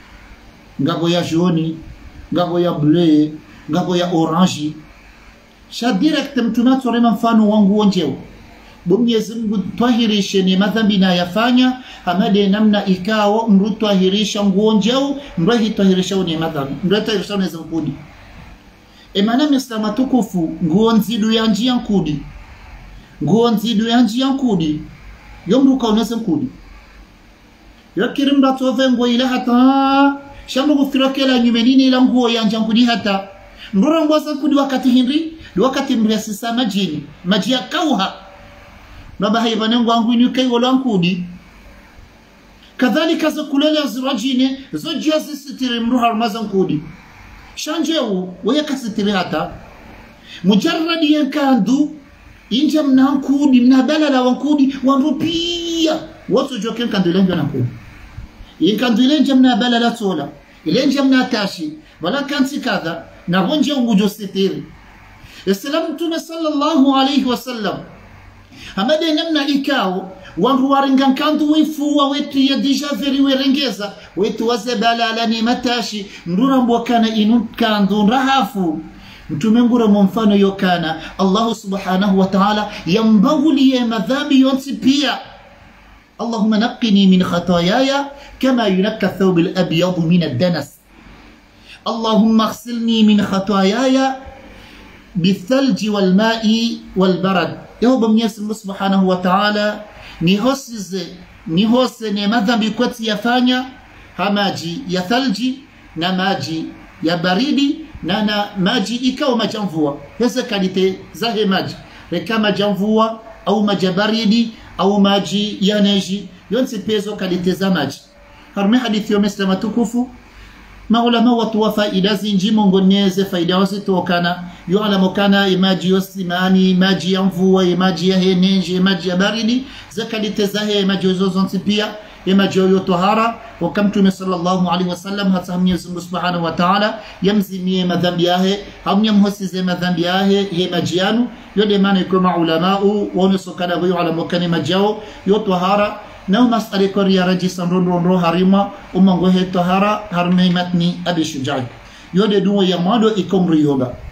[SPEAKER 1] ngabo ya joni ngabo ya bleu ngabo ya orange sha direct mtume atorema mfano wangu njeo Mwenyezi Mungu twahirishe ni madhambi na yafanya hamade namna ikao mru twahirisha nguo njeo mru hitwahirisha ni madhambi mru twahirisha ni zankudi emana mislama tukufu nguo nzidu ya njia nkudi nguo nzidu ya njia nkudi yomruka unese nkudi yakirimba tove nguo ila hata shambu kufirokela nyumenini ila nguo ya njia nkudi hata mbura nguo sa nkudi wakati hinri wakati mriasisa majini majia kauha baba haibane nguo angu inukai wala nkudi kadhalika za kulele azirajine zojia sisitiri mru harmaza nkudi shanjeu waya kasitiri hata mujarradi yankandu inja mnankudi mnabala wankudi wanrupia watu joken kandu lenjo nankudi yankandu lenja mnabala la tola lenja mnatashi wala kansi kadha na gonje ungujo sitiri. Islam Mtume sallallahu alayhi wasallam hamade namna ikao wangu waringan kandu wifu wa wetu ya deja veri werengeza wetu wazebala alani matashi ndura mbwakana inu kandu rahafu Mtume ngura mfano yokana Allah subhanahu wa ta'ala yambawli madhambi yonsi pia. Allahumma naqqini min khataayaya kama yunaqqa ath-thawb al-abyad min ad-danas. Allahumma ighsilni min khataayaya bithalji wal ma'i wal barad. Yahba Mwenyezi Mungu subhanahu wa ta'ala nihosize nihose ne madhambi kwati yafanya hamaji ya thalji na maji ya baridi na na maji ikawa majamvua hasa kalite zahe maji kama jamvua au maji baridi au maji ya neji yonse pezo kalite za maji. Harme hadithi ya Muslima tukufu maulama watu wa faida zinji mongoneze faida wasitokana yualamu kana maji yosimani maji ya mvua maji ya neji maji ya baridi zakalite zahe maji zozonsi pia maji yo tahara wa Mtume sallallahu alaihi wasallam hata Mwenyezi Mungu subhanahu wa ta'ala yamzimie madhambi yake hamnyamhosize madhambi yake ye maji yanu yode maana iko maulama wanasokana huyo ala mokani majao yo tahara na mas'ala ko ya rajis ronro harima umango he tahara harme matni abi shujai yode duwa ya mado ikomri yoba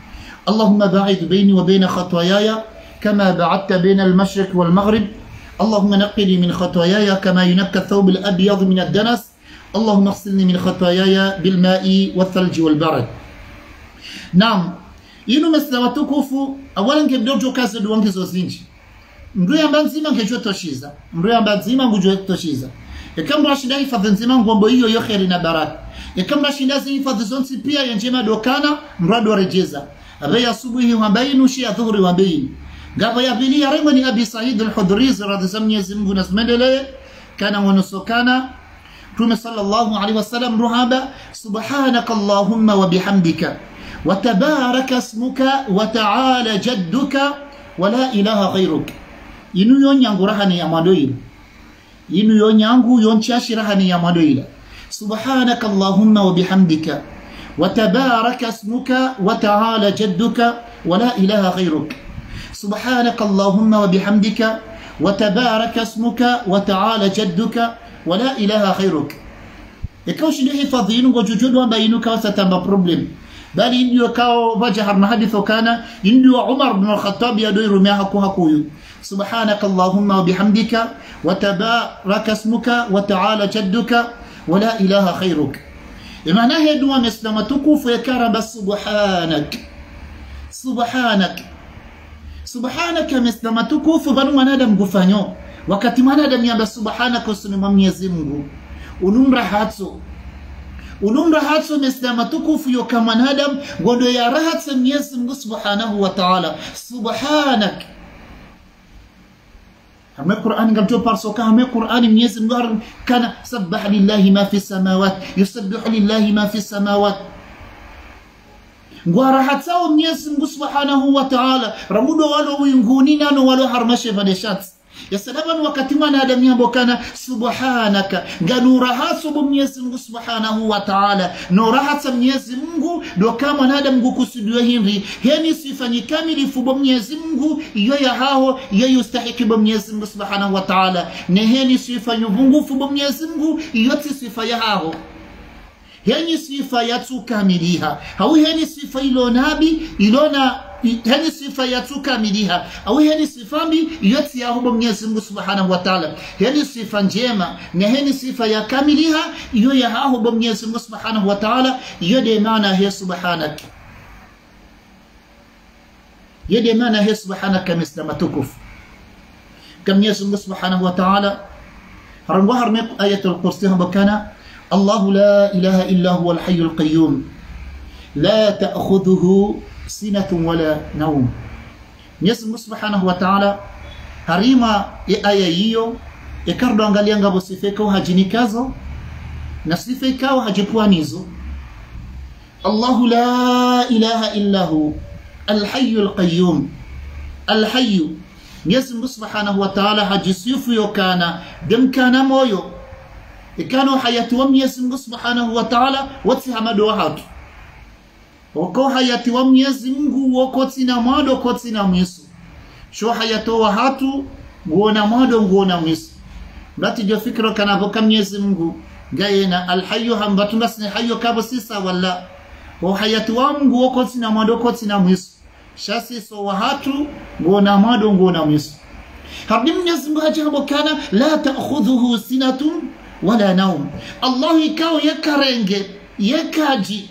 [SPEAKER 1] اللهم باعد بيني وبين خطاياي كما بعدت بين المشرق والمغرب اللهم نقني من خطاياي كما ينقى الثوب الأبيض من الدنس اللهم اغسلني من خطاياي بالماء والثلج والبرد. نعم inu mesema tukufu awala ngebdojo kaze duwange zozinji mndu yamba nzima ngejo toshiza mndu yamba nzima ngujo toshiza ekamra shinda hifadhi nzima ngombo hiyo yo kheri na baraka ekamra shinda zi hifadhi zonsi pia yanjema dokana mrado rejeza abaya asubuhi wambainu shi adhuhuri wambainu ngaba ya bili ya remani Abi Said al-Khudri radhiyallahu Mwenyezi Mungu nasmendele kana wanusokana Mtume sallallahu alaihi wasallam ruhaba subhanaka allahumma wa bihamdika wa tabaraka ismuka wa ta'ala jadduka wa la ilaha ghayruk. Inu yonyangu rahani ya madoila inu yonyangu yonchashi rahani ya madoila subhanaka allahumma wa bihamdika wa tabaraka ismuka wa ta'ala jadduka wa la ilaha ghayruk. سبحانك اللهم وبحمدك وتبارك اسمك وتعالى جدك ولا إله خيرك. يكوش ليه فضيين وجوجود وبينك وستم بروبلم بل إنه كاو بجهر محدث كان إنه عمر بن الخطاب يدير مياه كوهكويو سبحانك اللهم وبحمدك وتبارك اسمك وتعالى جدك ولا إله خيرك. معناه يدوى مسلمتك فيكرب سبحانك سبحانك سبحانك مسلمتك فبنو منادم gufanyo wakati manadamu yamba subhanaka usunima Mwenyezi Mungu unumra hatso unumra hatso mislama tukufu yo kama manadamu gondo ya rahat Mwenyezi Mungu subhanahu wa ta'ala subhanak hame Qur'an ngamto parso ka hame Qur'an Mwenyezi Mungu kana sabbaha lillahi ma fi samawati yusabbihu lillahi ma fi samawati ngwara hatao Mwenyezi Mungu subhanahu wa ta'ala ramudo walo winguni nano walo harmashe vadeshat ya salaban wakati mwana adam yambo kana subhanaka ganura haso Mwenyezi Mungu subhanahu wa ta'ala nura hata Mwenyezi Mungu do kama adam ngukusudiwa hivi heni sifanyi kamilifu Mwenyezi Mungu iyo ya hao iyo yustahiki Mwenyezi Mungu subhanahu wa ta'ala ne heni sifanyi vungufu Mwenyezi Mungu iyo sifa ya hao heni sifa yatu kamiliha au heni sifa ilo nabi ilona heni sifa yatu kamiliha au heni sifa mbi yote ya hubo Mwenyezi Mungu subhanahu wa ta'ala heni sifa njema na heni sifa ya kamiliha iyo ya hubo Mwenyezi Mungu subhanahu wa ta'ala yode maana he subhanak yode maana he subhanaka mislama tukuf kama Mwenyezi Mungu subhanahu wa ta'ala harangwa harme ayatul kursi hamba kana الله لا إله إلا هو الحي القيوم لا تأخذه سنة ولا نوم. Mwenyezi Subhanahu wa Ta'ala harima aya hiyo ikardo angalia ngabo sifeka hajinikazo na sifeka hajipwanizo. Allahu la ilaha illa hu al-hayy al-qayyum al-hayy. Mwenyezi Subhanahu wa Ta'ala hajisifu yokana demkana moyo ikano hayati wa Mwenyezi Mungu Subhanahu wa Ta'ala wati hamadu wahatu wako hayati wa Mwenyezi Mungu wako tina mwado kwa tina mwisu sho hayati wa hatu nguona mwado nguona mwisu mbati jo fikro kanavoka Mwenyezi Mungu gayena alhayu hambatu mbasini hayo kabo sisa wala wa hayati wa Mungu wako tina mwado kwa tina mwisu shasi so wa hatu nguona mwado nguona mwisu habdi Mwenyezi Mungu hajabo kana la ta'khudhuhu sinatun wala naum. Allah ikao yakarenge yakaji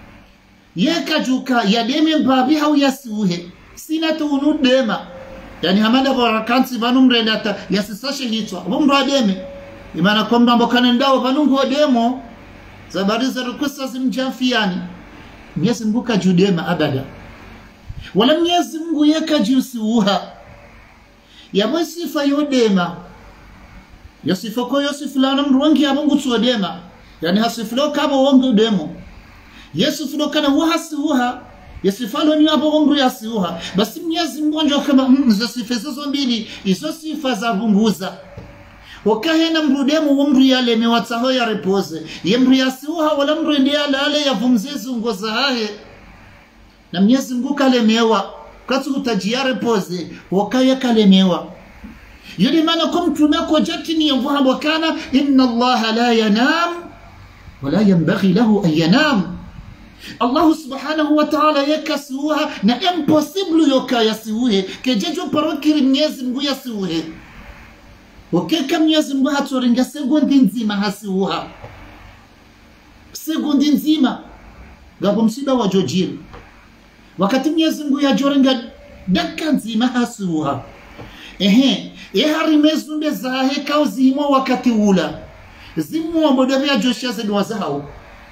[SPEAKER 1] yakajuka yademe mbabi hau yasiuhe sina tuunu dema yani hamada barakansi banumrendata yasisashe hitwa bumro ademe imana kwamba mbokana ndao banungu demo zabariza rukusa zimjafiani Mwenyezi Mungu kajudema abada wala Mwenyezi Mungu yakaji usiuha yabo sifa yodema yasifoko yasifulana mruwangi ya Mungu tuwadema yani hasifulo kabo wangu demo yasifilo kana wahasi uha yasifalo ni abo wangu yasi uha basi Mwenyezi Mungu njo kama mzasifezo zo mbili iso sifa za bunguza wakahena mrudemo wamru yale mewataho ya repose yemru yasi uha wala mru ndi yale ale ya vumzezu ngoza hahe na Mwenyezi Mungu kalemewa katu utajia repose wakaya kalemewa yule maana kumtumako jatini yamvuha wakana inna Allah la yanam wala yanbaghi lahu an yanam Allah subhanahu wa ta'ala yakasuha na impossible yoka yasiuhe kejejo parokiri Mwenyezi Mungu yasiuhe wakeka Mwenyezi Mungu hatoringa segundi nzima hasiuha segundi nzima gabo msiba wa jojiri wakati Mwenyezi Mungu yajoringa dakika nzima hasiuha ehe ehari mezumbe zahe kauzimo wakati ula zimu wa modavia joshia zedwa zao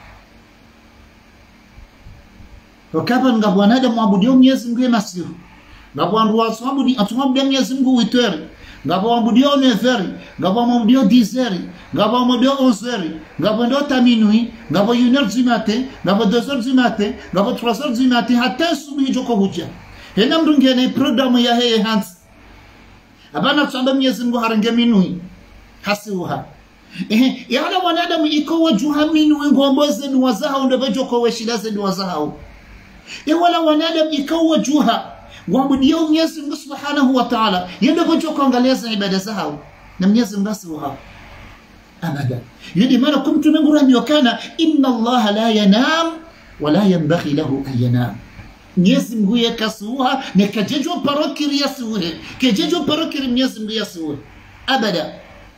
[SPEAKER 1] wakapa ngabo anada mwabudio Mwenyezi Mungu masiru ngabo andu waswabudi atumwabudia Mwenyezi Mungu witweri ngabo mwabudio neveri ngabo mwabudio dizeri ngabo mwabudio onzeri ngabo ndota minui ngabo une heure du matin ngabo deux heures du matin ngabo trois heures du matin hata subuhi joko huja hena mdungene programu ya heye hands abana tsamba Mwenyezi Mungu harange minui hasiuha eh yala wanadamu iko wajuha minui ngomboze ni wazao ndo bajoko weshilaze ni wazao wala wanadamu ikawa juha waabudia Mwenyezi Mungu Subhanahu wa Ta'ala yende kucho kuangalia ibada zao na Mwenyezi Mungu asiwaha abada yidi maana kumtu mengura nyokana inna Allah la yanam wala yanbaghi lahu an yanam Mwenyezi Mungu yakasuha nikajejo parokiri yasuhe kejejo parokiri Mwenyezi Mungu yasuhe abada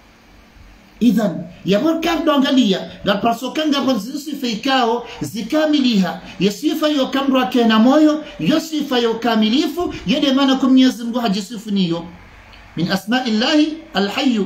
[SPEAKER 1] idhan yabor kardo angalia na pasokanga bonzisi feikao zikamiliha yasifa yo kamra kena moyo yasifa yo kamilifu yede maana kwa Mwenyezi Mungu hajisifu niyo min asma'illahi alhayy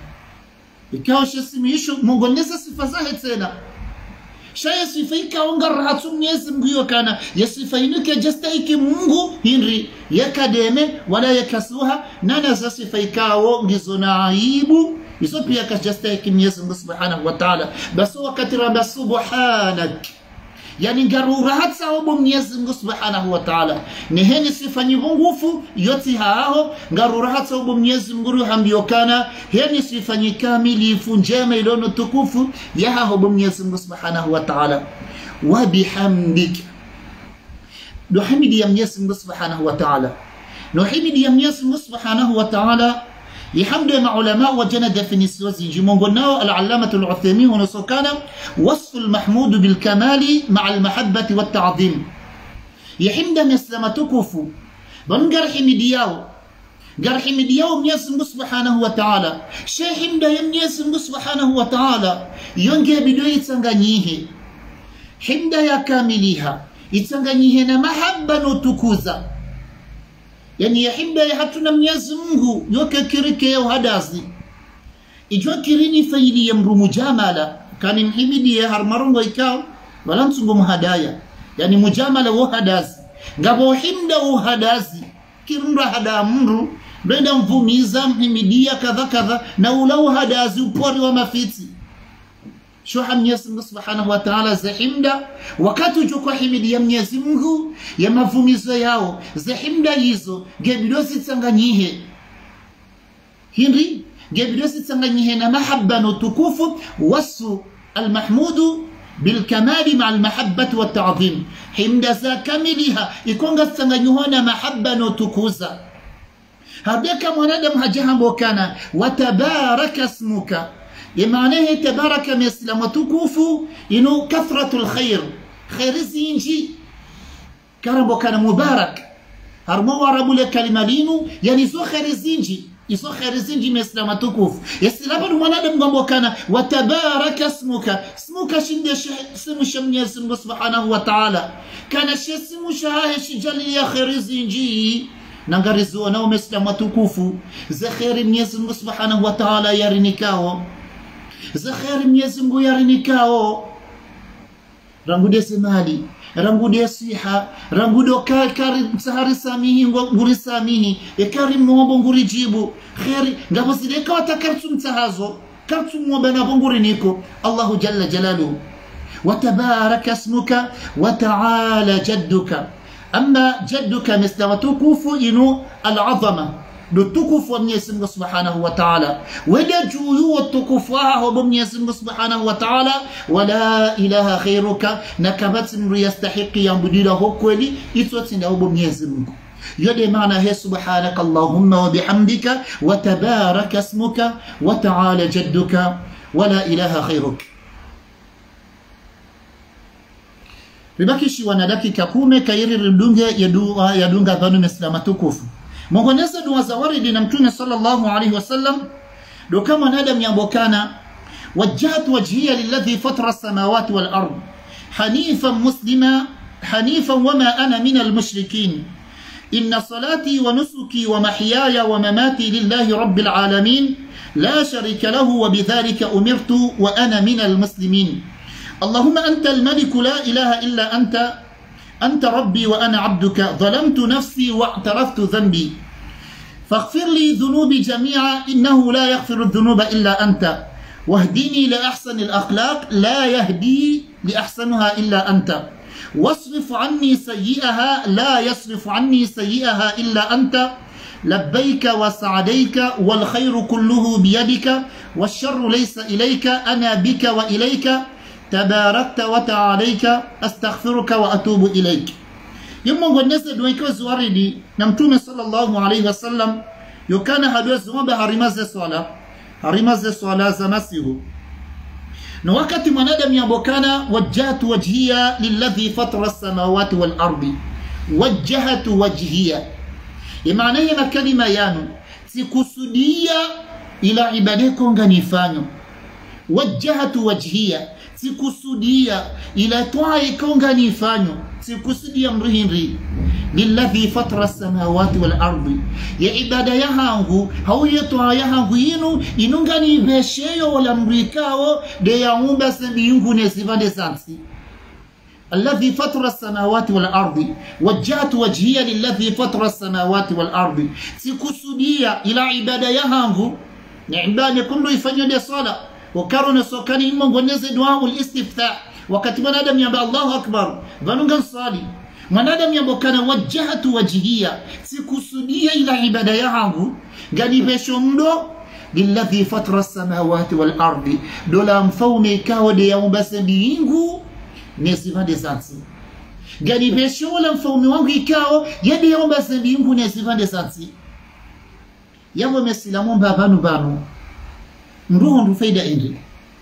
[SPEAKER 1] ikao shasimisho Mungu nesa sifa zake tena shaya sifa ikaonga rahatu Mwenyezi Mungu yokana yasifa inuke jastaiki Mungu hinri yakademe wala yakasuha nana za sifa ikao ngizona aibu iso pia kajastahiki Mwenyezi Mungu Subhanahu wa Ta'ala basi wakati raba subhanak yani ngarura hata obo Mwenyezi Mungu Subhanahu wa Ta'ala ni heni sifa nyingufu yote hao ngarura hata obo Mwenyezi Mungu hambiokana heni sifa kamilifu njema ilono tukufu ya hao obo Mwenyezi Mungu Subhanahu wa Ta'ala wa bihamdik nuhimidi ya Mwenyezi Mungu Subhanahu wa Ta'ala nuhimidi ya Mwenyezi Mungu Subhanahu wa Ta'ala يحمد مع علماء وجنا ديفينيسيون زي مونغوناو العلامة العثيمين ونسوكانا وصف المحمود بالكمال مع المحبة والتعظيم يحمد مسلمة تكفو بنقر حمدياو قر حمدياو مياسم سبحانه وتعالى شي حمد يمياسم سبحانه وتعالى يونجي بدو يتسنغنيه حمد يا كامليها يتسنغنيه محبة نتكوزا yani yahimda ya hatuna Mwenyezi Mungu yoke kirike ya uhadazi ijwa kirini faili ya mru mujamala kani mhimidi ya harmarungo ikao wala msungu muhadaya yani mujamala uhadazi ngabo himda uhadazi kirunda hada mru brenda mvumiza mhimidia kadha kadha na ula uhadazi upori wa mafiti شوها Mwenyezi Mungu Subhanahu wa Ta'ala zahimda wakati ujokwa himidi ya Mwenyezi Mungu ya mavumizo yao zahimda hizo gebidosi tsanganyihe hindi gebidosi tsanganyihe na mahabba na tukufu wasu almahmudu بالكمال مع المحبة والتعظيم حمد ذا كاملها يكون تسانغنيهنا محبة نتكوزا هذاك منادم هجهم وكان وتبارك اسمك يمعنيه تبارك مسلم وتكوفو إنه كثرة الخير خير الزينجي كرم كان مبارك هرمو ربو لكلمة لينو يعني سو خير الزينجي يسو خير الزينجي مسلم وتكوف يسلم المنادم قم وكان وتبارك اسمك اسمك شند اسم شمني اسم سبحانه وتعالى كان اسم شهاه شجل يا خير الزينجي نغرزو أنا مسلم وتكوفو زخير Mwenyezi Mungu Subhanahu wa Ta'ala yarinikao zakhari Mwenyezi Mungu yarinikao rangude semali rangude siha rangudo kari sahari samihi nguri samihi ekari mwombo nguri jibu khairi ngabo zileka watakartu mtahazo kartu mwomba na nguri niko Allahu jalla jalaluhu wa tabaraka ismuka wa ta'ala jadduka أما جدك مثل وتكوف إنه العظمة للتكوف Mwenyezi Mungu Subhanahu wa Ta'ala ولا جويو التكوفها Mwenyezi Mungu Subhanahu wa Ta'ala ولا إله خيرك نكبت من يستحق يعبدونه كولي يتوتنا Mwenyezi Mungu يدي معنى هي سبحانك اللهم وبحمدك وتبارك اسمك وتعالى جدك ولا إله خيرك ribakishi wanadaki kakume kairi ridunge yadua yadunga banu mislama tukufu mongoneza dua za waridi na mtume sallallahu alaihi wasallam do kama nadam yambokana wajjahtu wajhiya lilladhi fatara as-samawati wal ard hanifan muslima hanifan wama ana min al-mushrikin inna salati wa nusuki wa mahyaya wa mamati lillahi rabbil alamin la sharika lahu wa bidhalika umirtu wa ana min al-muslimin اللهم أنت الملك لا إله إلا أنت أنت ربي وأنا عبدك ظلمت نفسي واعترفت ذنبي فاغفر لي ذنوبي جميعا إنه لا يغفر الذنوب إلا أنت واهدني لأحسن الأخلاق لا يهدي لأحسنها إلا أنت واصرف عني سيئها لا يصرف عني سيئها إلا أنت لبيك وسعديك والخير كله بيدك والشر ليس إليك أنا بك وإليك تباركت وتعاليك أستغفرك وأتوب إليك يوم غنسة دويكو زواردي نمتوم صلى الله عليه وسلم يكان هدو زوان بحرماز الصلاة حرماز الصلاة زمسيه نوكت من آدم يبوكانا وجهت وجهية للذي فطر السماوات والأرض وجهت وجهية يمعنى ما كلمة يانو سيكسودية إلى عبادكم غنفانو وجهت وجهية sikusudia ila toa ikonga nifanyo sikusudia mrihinri lilladhi fatara samawati wal ardi ya ibada yangu hauye toa yangu yinu inunga ni besheyo wala mrikao de yaumba sabiyungu ne sivande sansi الذي فطر السماوات والأرض وجهت وجهي للذي فطر السماوات والأرض سikusudia ila ibada yangu ni ibada kundu ifanye de sala وكارون سوكاني مغنيز دعاء الاستفتاء وقت من آدم يبقى الله أكبر فنغن صالي من آدم يبقى كان وجهت وجهية سيكسودية إلى عبادة يعه قال بشمدو للذي فطر السماوات والأرض دولا مفومي كاو دي يوم بس بيينغو نسيفا دي سانسي قال بشولا مفومي وانغي كاو يدي يوم بس بيينغو نسيفا دي سانسي يوم مسلمون بابانو بانو nduho ndufaida indi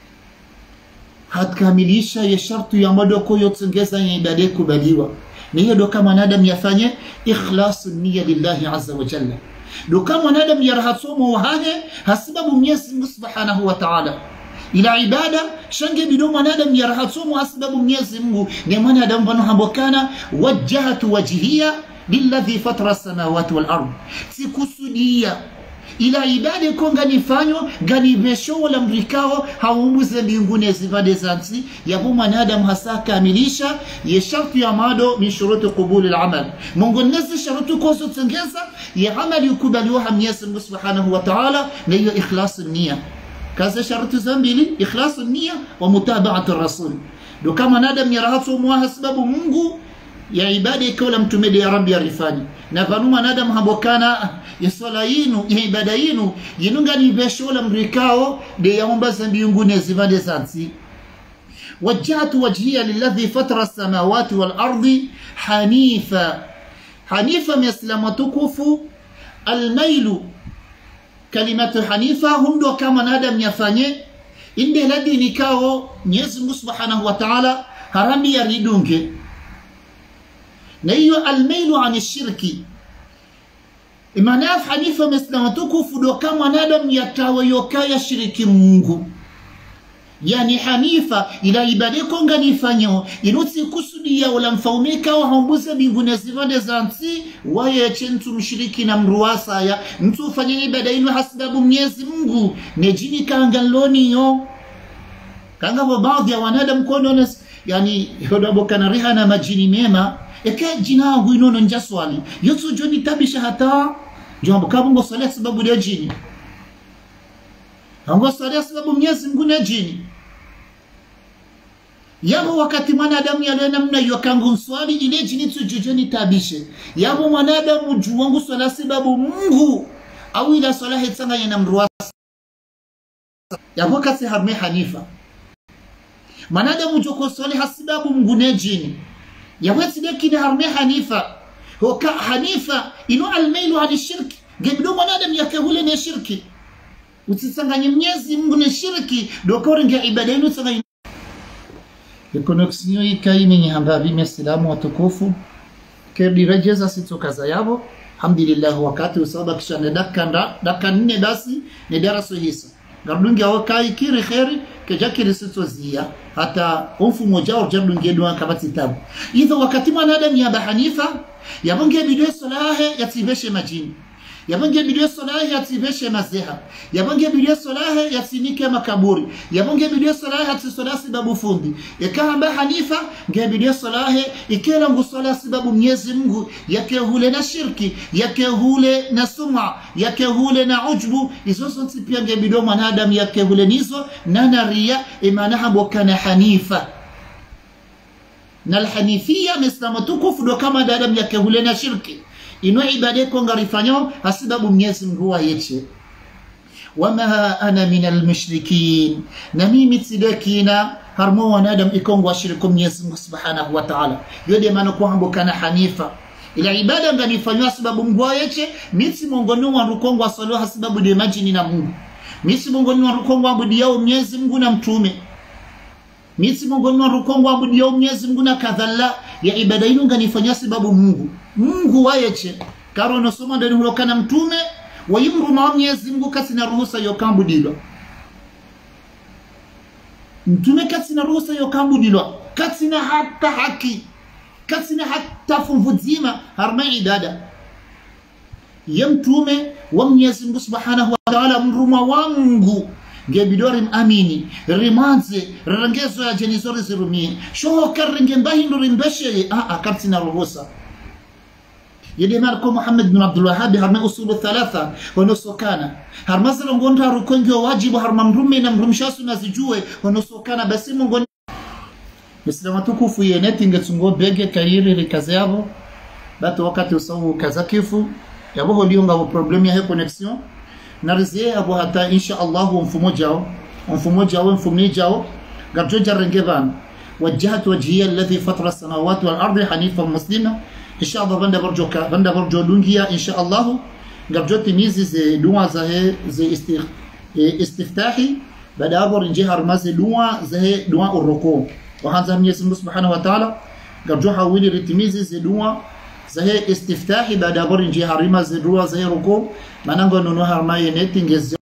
[SPEAKER 1] hatkamilisha ya shartu ya madoko yotsengeza ya ibada kubaliwa ni hiyo ndo kama nadam yafanye ikhlasu niyya lillahi azza wa jalla ndo kama nadam yarhatsomo wahahe hasibabu Mwenyezi Mungu subhanahu wa ta'ala ila ibada shange bidoma nadam yarhatsomo hasibabu Mwenyezi Mungu ni mwanadamu bano hambokana wajjahatu wajhiya lilladhi fatara as-samawati wal ard sikusudia ila ibada konga nifanyo gani besho wala mrikao haumuze mbinguni zivade zansi yapo mwanadamu hasa kamilisha ya sharti ya mado min shuruti qubul al-amal mungu nasi sharutu koso tsengeza ya amali ukubaliwa Mwenyezi Mungu subhanahu wa ta'ala na hiyo ikhlasu niyya kaza sharutu zambili ikhlasu niyya wa mutaba'atu ar-rasul do kama nadam yarahatu muha sababu Mungu ya ibada ikawa mtume ya Rabbi arifani na vanuma nadam hambokana ya swala yinu ya ibada yinu yinunga ni beshola mrikao de yaomba mbinguni zivande sansi wajjahtu wajhiya lilladhi fatara as-samawati wal ardi hanifa hanifa mislama tukufu almailu kalimatu hanifa hundo kama nadam yafanye inde ladi nikao Mwenyezi Mungu subhanahu wa ta'ala harami ya ridunge na hiyo almailu ani shirki imanaf hanifa mislama tukufu do kama nadam yatawa yokaya shiriki Mungu yani hanifa ila ibade konga nifanyo inuti kusudia wala mfaumika wa hambuza mbinguni zivande zansi waye chentu mshiriki na mruwasa ya mtu ufanye ibada inu hasibabu Mwenyezi Mungu nejini kaangaloni yo kanga wa baadhi ya wanadam kono yani hodabo kana rihana majini mema eke jina hu inono njaswali yotu joni tabisha hata jambo kabungo sala sababu ya jini ango sala sababu Mwenyezi Mungu na jini yabo wakati mwanadamu yale namna yokangu swali ile jini tujojoni tabishe yabo mwanadamu juwangu sala sababu Mungu au ila sala hetsanga yana mruwasa yabo kasi harme hanifa mwanadamu joko swali hasibabu Mungu na jini yawezi dekine harme hanifa hoka hanifa ino almailu ani shirki gebdo mwanadamu yakahule ne shirki utisanganye Mwenyezi Mungu ne shirki dokore nge ibada ino tsanga Ikonoksio ikaimi ni hambabi mesilamu watukufu kedi rejeza sitokaza yabo alhamdulillah wakati usaba kisha nedaka daka nne basi ni daraso hisa gardungi awakai kiri khairi kejakiri sitozia hata umfu mojao jardungi dua kabati tabu idha wakati mwanadamu ya Hanifa yabonge bidwe solahe yatibeshe majini yabonge bidwe solahe yatibeshe mazeha yabonge bidwe solahe yatinike makaburi yabonge bidwe solahe yatisolasi babu fundi ikahamba Hanifa nge bidwe solahe ikela ngusala sababu Mwenyezi Mungu yake hule na shirki yake hule na sum'a yake hule na ujbu izo sonti pia nge bidwe mwanadamu yake hule nizo nana riya imanaha bokana Hanifa na alhanifia mislamu tukufu do kama dadam yake hule na shirki ino ibade ko ngarifanyo hasibabu Mwenyezi Mungu yeche wama ana min almushrikin na mimi tidakina harmo wanadam ikongwa shirku Mwenyezi Mungu subhanahu wa ta'ala yode maana kwa hambo kana Hanifa ila ibada nganifanywa sababu Mungu yeche miti mongono wa rukongwa salo hasibabu de majini na Mungu miti mongono wa rukongwa abudi yao Mwenyezi Mungu na mtume miti mongono wa rukongwa abudi yao Mwenyezi Mungu na kadhala ya ibada ino nganifanywa sababu Mungu Mungu wayeche karo nosoma ndani hulokana mtume wayimru ma Mwenyezi Mungu kati na ruhusa yokambudilwa mtume kati na ruhusa yokambudilwa kati na hata haki kati na hata funvuzima harma ibada ya mtume wa Mwenyezi Mungu subhanahu wa ta'ala mruma wangu gebidori amini rimanze rangezo ya jenizori zirumie shoho karenge mbahi nurimbeshe a a kati na ruhusa yede marko Muhammad bin Abdul Wahhab harma usulu thalatha wanusokana harma zalo ngonda rukongi wajibu harma mrume na mrumshasu nazijue wanusokana basi mungu Muslima tukufu yeneti ngetungo bege kairi rikaze yabo bato wakati usawu kazakifu yabo holionga wa problem ya connection na rizie abo hata insha Allah mfumo jao mfumo jao mfumo jao garjoja rengevan وجهت وجهي الذي فطر السماوات والارض حنيفا مسلما ان شاء الله بندا برجوكا بندا برجو دونجيا ان شاء الله قرجوت ميزي زي دوا زي زي استخ استفتاحي بدا ابر جهر مازي دوا زي دوا الركوع وهذا من اسم سبحانه وتعالى قرجو حولي رتميزي زي دوا زي استفتاحي بدا ابر جهر مازي دوا زي ركوع منانغو نونو هرماي نيتنج